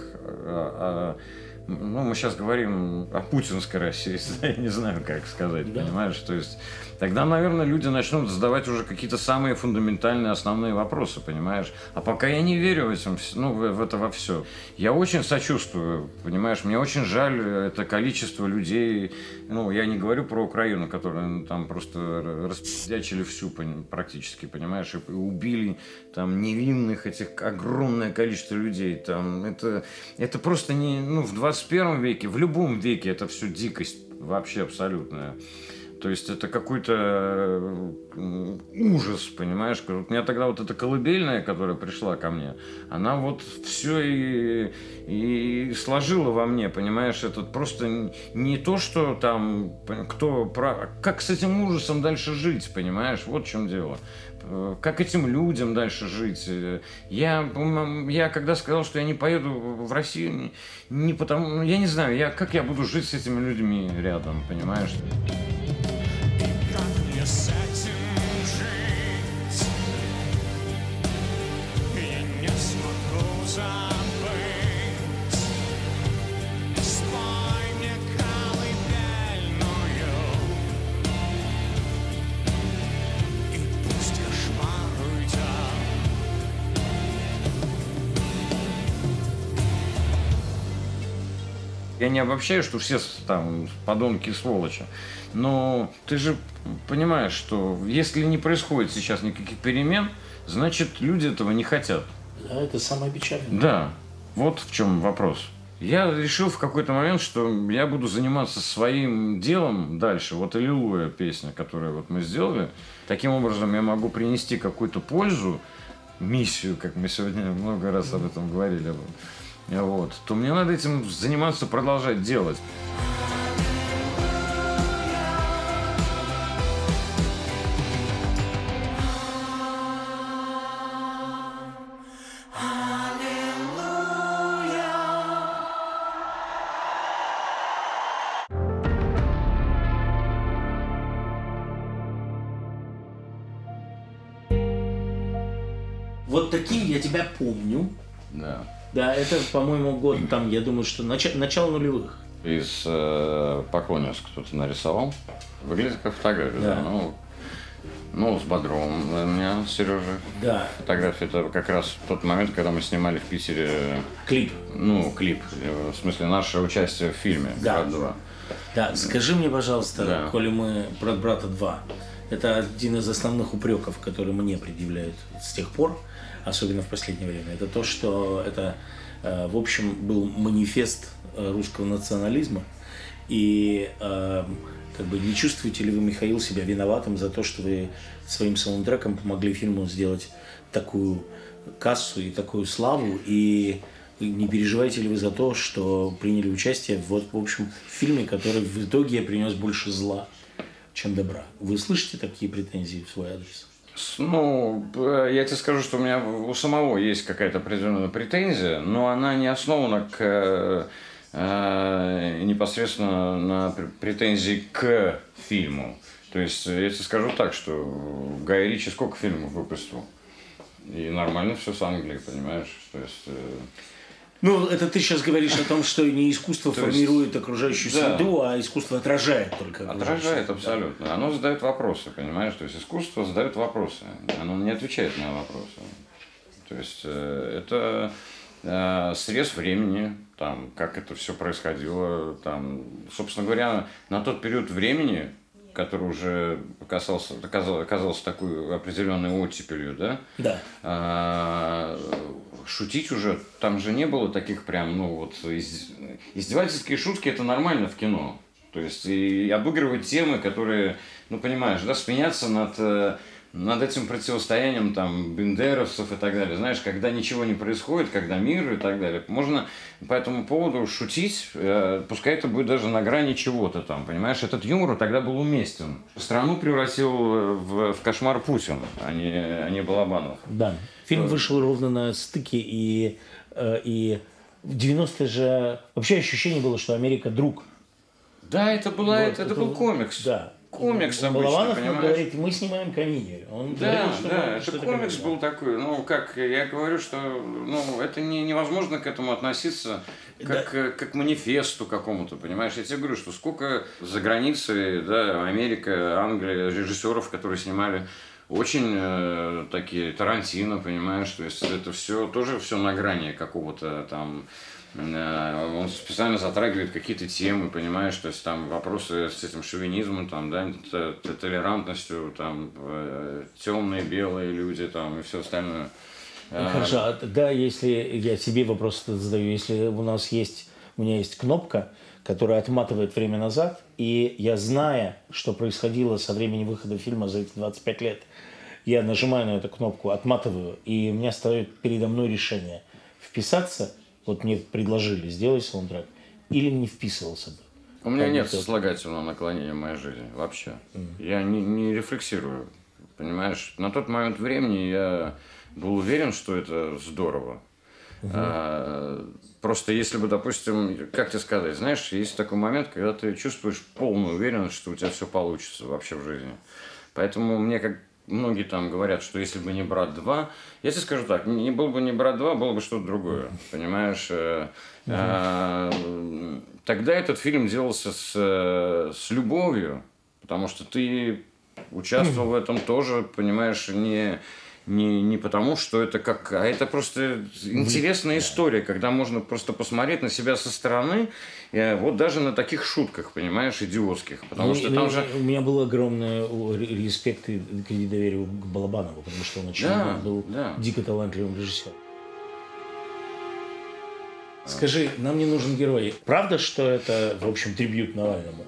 Ну, мы сейчас говорим о путинской России, я не знаю, как сказать, да. Понимаешь? То есть тогда, наверное, люди начнут задавать уже какие-то самые фундаментальные, основные вопросы, понимаешь? А пока я не верю в это, ну, в это во все. Я очень сочувствую, понимаешь? Мне очень жаль это количество людей, ну, я не говорю про Украину, которые там просто распиздячили всю практически, понимаешь? И убили там невинных этих огромное количество людей. Там, это просто не, ну, в 21 веке, в любом веке это все дикость вообще абсолютная. То есть это какой-то ужас, понимаешь? Вот у меня тогда вот эта колыбельная, которая пришла ко мне, она вот все и сложила во мне, понимаешь? Это просто не то, что там, как с этим ужасом дальше жить, понимаешь? Вот в чем дело. Как этим людям дальше жить? Я когда сказал, что я не поеду в Россию, не потому... Я не знаю, как я буду жить с этими людьми рядом, понимаешь? С этим жить я не смогу забыть. Спой мне колыбельную, и пусть кошмар уйдет. Я не обобщаю, что все там подонки и сволочи. Но ты же понимаешь, что если не происходит сейчас никаких перемен, значит, люди этого не хотят. Да, это самое печальное. Да, вот в чем вопрос. Я решил в какой-то момент, что я буду заниматься своим делом дальше. Вот «Аллилуйя» песня, которую вот мы сделали. Таким образом я могу принести какую-то пользу, миссию, как мы сегодня много раз об этом говорили. Вот, то мне надо этим заниматься, продолжать делать. Вот таким я тебя помню. Да. Да, это, по-моему, год там, я думаю, что начало нулевых. Из Поклонниц кто-то нарисовал. Выглядит как фотография. Да. Да. Ну, с Бодровым у меня, Сережа. Да. Фотография, это как раз тот момент, когда мы снимали в Питере... Клип. Ну, клип. В смысле, наше участие в фильме. Да. «Брат 2». Да, скажи мне, пожалуйста, да. коли мы «Брат брата 2», это один из основных упреков, которые мне предъявляют с тех пор, особенно в последнее время, это то, что это, в общем, был манифест русского национализма. И как бы не чувствуете ли вы, Михаил, себя виноватым за то, что вы своим саундтреком помогли фильму сделать такую кассу и такую славу? И не переживаете ли вы за то, что приняли участие в общем, в фильме, который в итоге принес больше зла, чем добра? Вы слышите такие претензии в свой адрес? Ну, я тебе скажу, что у меня у самого есть какая-то определенная претензия, но она не основана непосредственно на претензии к фильму. То есть, я тебе скажу так, что Гай Ричи сколько фильмов выпустил? И нормально все с Англией, понимаешь? То есть... Ну, это ты сейчас говоришь о том, что не искусство формирует окружающую среду, а искусство отражает только. Отражает абсолютно. Оно задает вопросы, понимаешь? То есть искусство задает вопросы. Оно не отвечает на вопросы. То есть это срез времени, там, как это все происходило. Там, собственно говоря, на тот период времени, который уже оказался такой определенной оттепелью, да? Да. Шутить уже, там же не было таких прям, ну вот, издевательские шутки, это нормально в кино. То есть, и обыгрывать темы, которые, ну, понимаешь, да, смеяться над этим противостоянием, там, бендеровцев и так далее. Знаешь, когда ничего не происходит, когда мир и так далее. Можно по этому поводу шутить, пускай это будет даже на грани чего-то там, понимаешь. Этот юмор тогда был уместен. Страну превратил в кошмар Путин, а не Балабанов. Да. Фильм вышел ровно на стыке, и в 90-е же вообще ощущение было, что Америка друг. Да, это был комикс. Да. Комикс обычно, Балабанов понимаешь? говорит, мы снимаем комедию. Он Да, говорил, да, это комикс был такой. Ну, как я говорю, что ну, это невозможно к этому относиться как к манифесту какому-то, понимаешь? Я тебе говорю, что сколько за границей, да, Америка, Англия, режиссеров, которые снимали очень такие Тарантино, понимаешь? То есть это все тоже все на грани какого-то там. Он специально затрагивает какие-то темы, понимаешь, то есть там вопросы с этим шовинизмом, там, да, толерантностью, там, темные, белые люди, там, и все остальное. Хорошо, да, если я себе вопрос задаю, если у меня есть кнопка, которая отматывает время назад, и я, зная, что происходило со времени выхода фильма за эти 25 лет, я нажимаю на эту кнопку, отматываю, и у меня стоит передо мной решение вписаться. Вот мне предложили, сделай саундтрек, или не вписывался бы? У меня нет сослагательного наклонения в моей жизни вообще. Я не рефлексирую, понимаешь? На тот момент времени я был уверен, что это здорово. Просто если бы, допустим, как тебе сказать, знаешь, есть такой момент, когда ты чувствуешь полную уверенность, что у тебя все получится вообще в жизни. Поэтому мне как многие там говорят, что если бы не «Брат 2», я тебе скажу так, не был бы не «Брат 2», было бы что-то другое, понимаешь? Тогда этот фильм делался с любовью, потому что ты участвовал в этом тоже, понимаешь, не потому, что это как... А это просто интересная история, когда можно просто посмотреть на себя со стороны, вот даже на таких шутках, понимаешь, идиотских. Потому что там же... У меня был огромный респект и кредит доверия к Балабанову, потому что он очень был дико талантливым режиссером. Скажи, нам не нужен герой. Правда, что это, в общем, трибьют Навальному?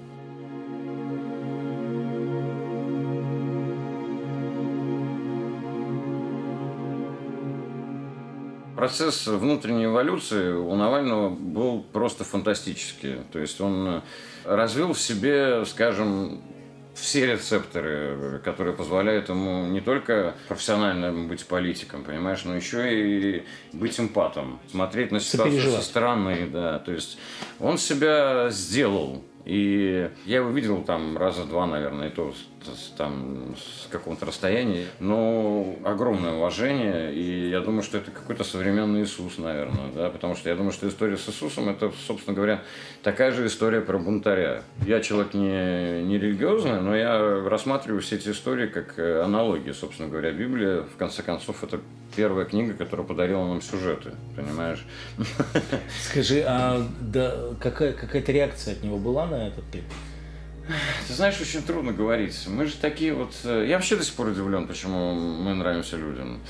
Процесс внутренней эволюции у Навального был просто фантастический. То есть он развил в себе, скажем, все рецепторы, которые позволяют ему не только профессионально быть политиком, понимаешь, но еще и быть эмпатом, смотреть на ситуацию со стороны, да. То есть он себя сделал. И я его видел там раза два, наверное, и то там с какого-то расстояния. Но огромное уважение, и я думаю, что это какой-то современный Иисус, наверное, да, потому что я думаю, что история с Иисусом – это, собственно говоря, такая же история про бунтаря. Я человек не религиозный, но я рассматриваю все эти истории как аналогии, собственно говоря. Библия, в конце концов, это первая книга, которая подарила нам сюжеты, понимаешь? Скажи, а какая-то реакция от него была на этот клип? Ты знаешь, очень трудно говорить. Мы же такие вот... Я вообще до сих пор удивлен, почему мы нравимся людям.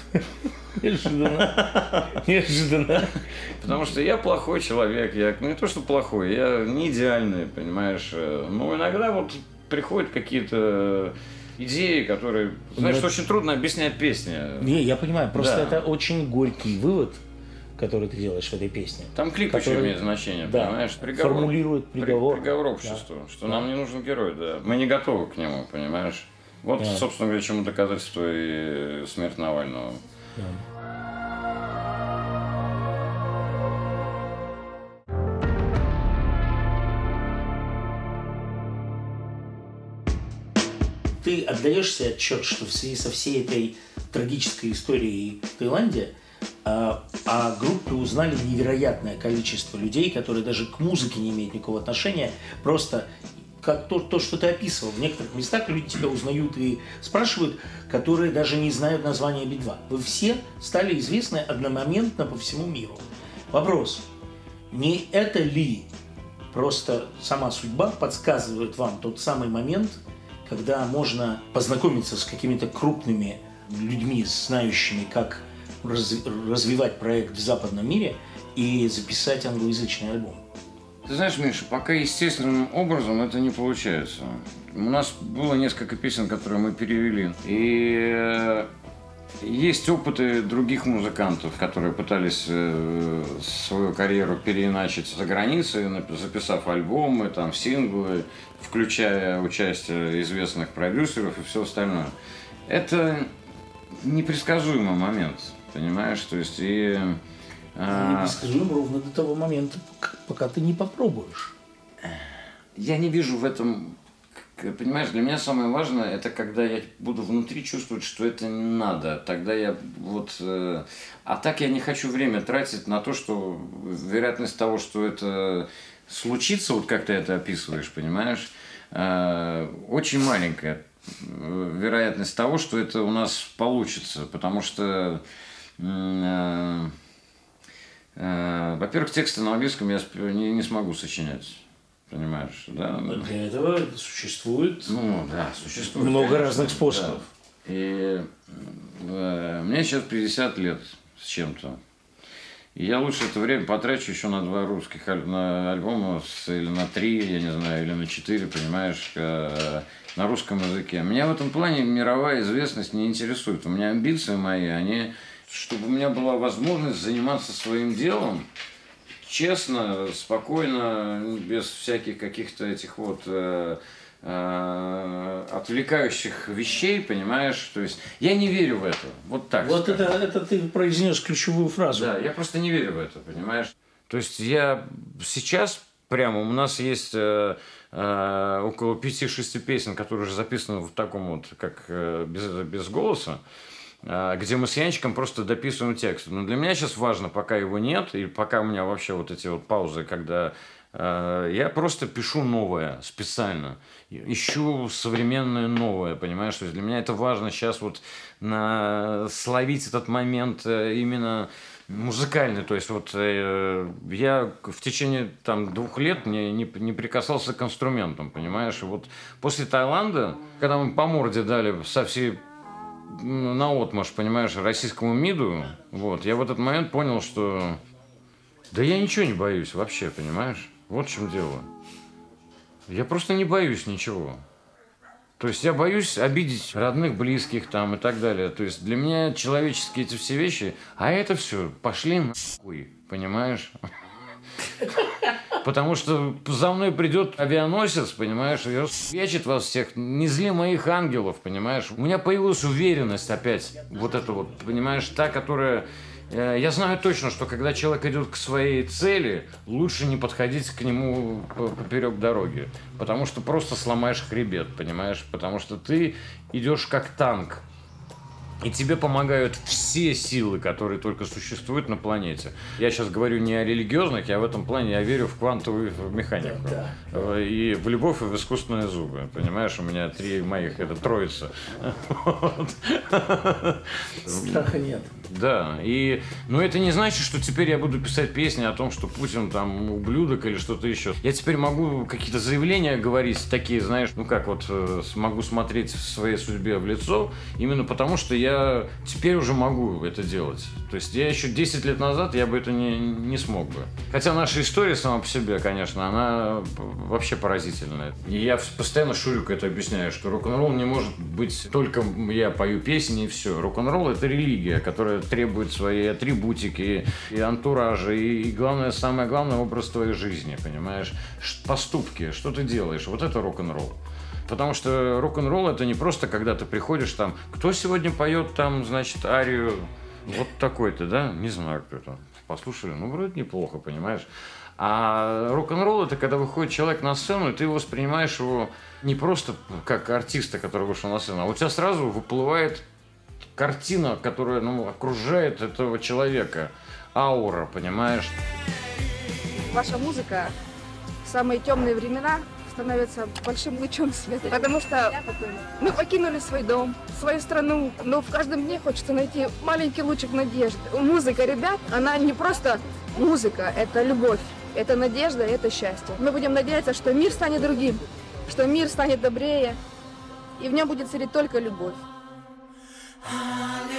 Неожиданно. Потому что я плохой человек. Ну, не то, что плохой, я не идеальный, понимаешь. Но иногда вот приходят какие-то идеи, которые... Знаешь, очень трудно объяснять песни. Не, я понимаю. Просто это очень горький вывод, который ты делаешь в этой песне. Там клип еще имеет значение, понимаешь? Формулирует приговор. Приговор обществу, что нам не нужен герой, да. Мы не готовы к нему, понимаешь? Вот, Да. собственно говоря, чему доказательство и смерть Навального. Ты отдаешь себе отчет, что в связи со всей этой трагической историей в Таиланде о группе узнали невероятное количество людей, которые даже к музыке не имеют никакого отношения, просто как то, что ты описывал. В некоторых местах люди тебя узнают и спрашивают, которые даже не знают названия Би-2. Вы все стали известны одномоментно по всему миру. Вопрос, не это ли просто сама судьба подсказывает вам тот самый момент, когда можно познакомиться с какими-то крупными людьми, знающими, как развивать проект в западном мире и записать англоязычный альбом? Ты знаешь, Миша, пока естественным образом это не получается. У нас было несколько песен, которые мы перевели. И есть опыты других музыкантов, которые пытались свою карьеру переиначить за границей, записав альбомы, там, синглы, включая участие известных продюсеров и все остальное. Это непредсказуемый момент, понимаешь? То есть непредсказуем ровно до того момента, пока ты не попробуешь. Я не вижу в этом... Понимаешь, для меня самое важное, это когда я буду внутри чувствовать, что это не надо. Тогда я вот... А так я не хочу время тратить на то, что вероятность того, что это случится, вот как ты это описываешь, понимаешь, очень маленькая вероятность того, что это у нас получится. Потому что... Во-первых, тексты на английском я не смогу сочинять. Понимаешь, да? Для этого существует, существует много конечно, разных способов. Да. И мне сейчас 50 лет с чем-то. И я лучше это время потрачу еще на 2 русских альбома, или на 3, я не знаю, или на 4, понимаешь, на русском языке. Меня в этом плане мировая известность не интересует. У меня амбиции мои, они... Чтобы у меня была возможность заниматься своим делом, честно, спокойно, без всяких каких-то этих вот отвлекающих вещей, понимаешь? То есть я не верю в это. Вот так. Вот это ты произнес ключевую фразу. Да, я просто не верю в это, понимаешь? То есть я сейчас прямо, у нас есть около 5-6 песен, которые уже записаны в таком вот, как без голоса, где мы с Янчиком просто дописываем текст. Но для меня сейчас важно, пока его нет, и пока у меня вообще вот эти вот паузы, когда я просто пишу новое специально, ищу современное новое, понимаешь? То есть для меня это важно сейчас вот словить этот момент именно музыкальный. То есть вот я в течение там 2 лет не прикасался к инструментам, понимаешь? И вот после Таиланда, когда мы по морде дали со всей наотмашь, понимаешь, российскому МИДу, вот, я в этот момент понял, что да я ничего не боюсь вообще, понимаешь? Вот в чем дело. Я просто не боюсь ничего. То есть я боюсь обидеть родных, близких там и так далее. То есть для меня человеческие эти все вещи, а это все пошли нахуй, понимаешь? Потому что за мной придет авианосец, понимаешь, и расфиячит вас всех. Не зли моих ангелов, понимаешь. У меня появилась уверенность опять. Вот это вот, понимаешь, та, которая... Я знаю точно, что когда человек идет к своей цели, лучше не подходить к нему поперек дороги. Потому что просто сломаешь хребет, понимаешь. Потому что ты идешь как танк. И тебе помогают все силы, которые только существуют на планете. Я сейчас говорю не о религиозных, я в этом плане я верю в квантовую механику. Да. И в любовь, и в искусственные зубы. Понимаешь, у меня 3 моих, это троица. Страха нет. Да, но это не значит, что теперь я буду писать песни о том, что Путин там ублюдок или что-то еще. Я теперь могу какие-то заявления говорить такие, знаешь, ну как вот смогу смотреть в своей судьбе в лицо, именно потому что я теперь уже могу это делать. То есть я еще 10 лет назад я бы это не смог бы. Хотя наша история сама по себе, конечно, она вообще поразительная. И я постоянно Шурику это объясняю, что рок-н-ролл не может быть только я пою песни и все. Рок-н-ролл — это религия, которая требует своей атрибутики и антуража, и главное, самое главное, образ твоей жизни, понимаешь? Поступки, что ты делаешь, вот это рок-н-ролл. Потому что рок-н-ролл это не просто, когда ты приходишь там, кто сегодня поет там, значит, арию вот такой-то, да? Не знаю, кто это. Послушали, ну, вроде неплохо, понимаешь? А рок-н-ролл это когда выходит человек на сцену, и ты воспринимаешь его не просто как артиста, который вышел на сцену, а у тебя сразу выплывает картина, которая, ну, окружает этого человека. Аура, понимаешь? Ваша музыка в самые темные времена становится большим лучом света. Потому что мы покинули свой дом, свою страну, но в каждом дне хочется найти маленький лучик надежды. Музыка, ребят, она не просто музыка, это любовь, это надежда, это счастье. Мы будем надеяться, что мир станет другим, что мир станет добрее, и в нем будет царить только любовь.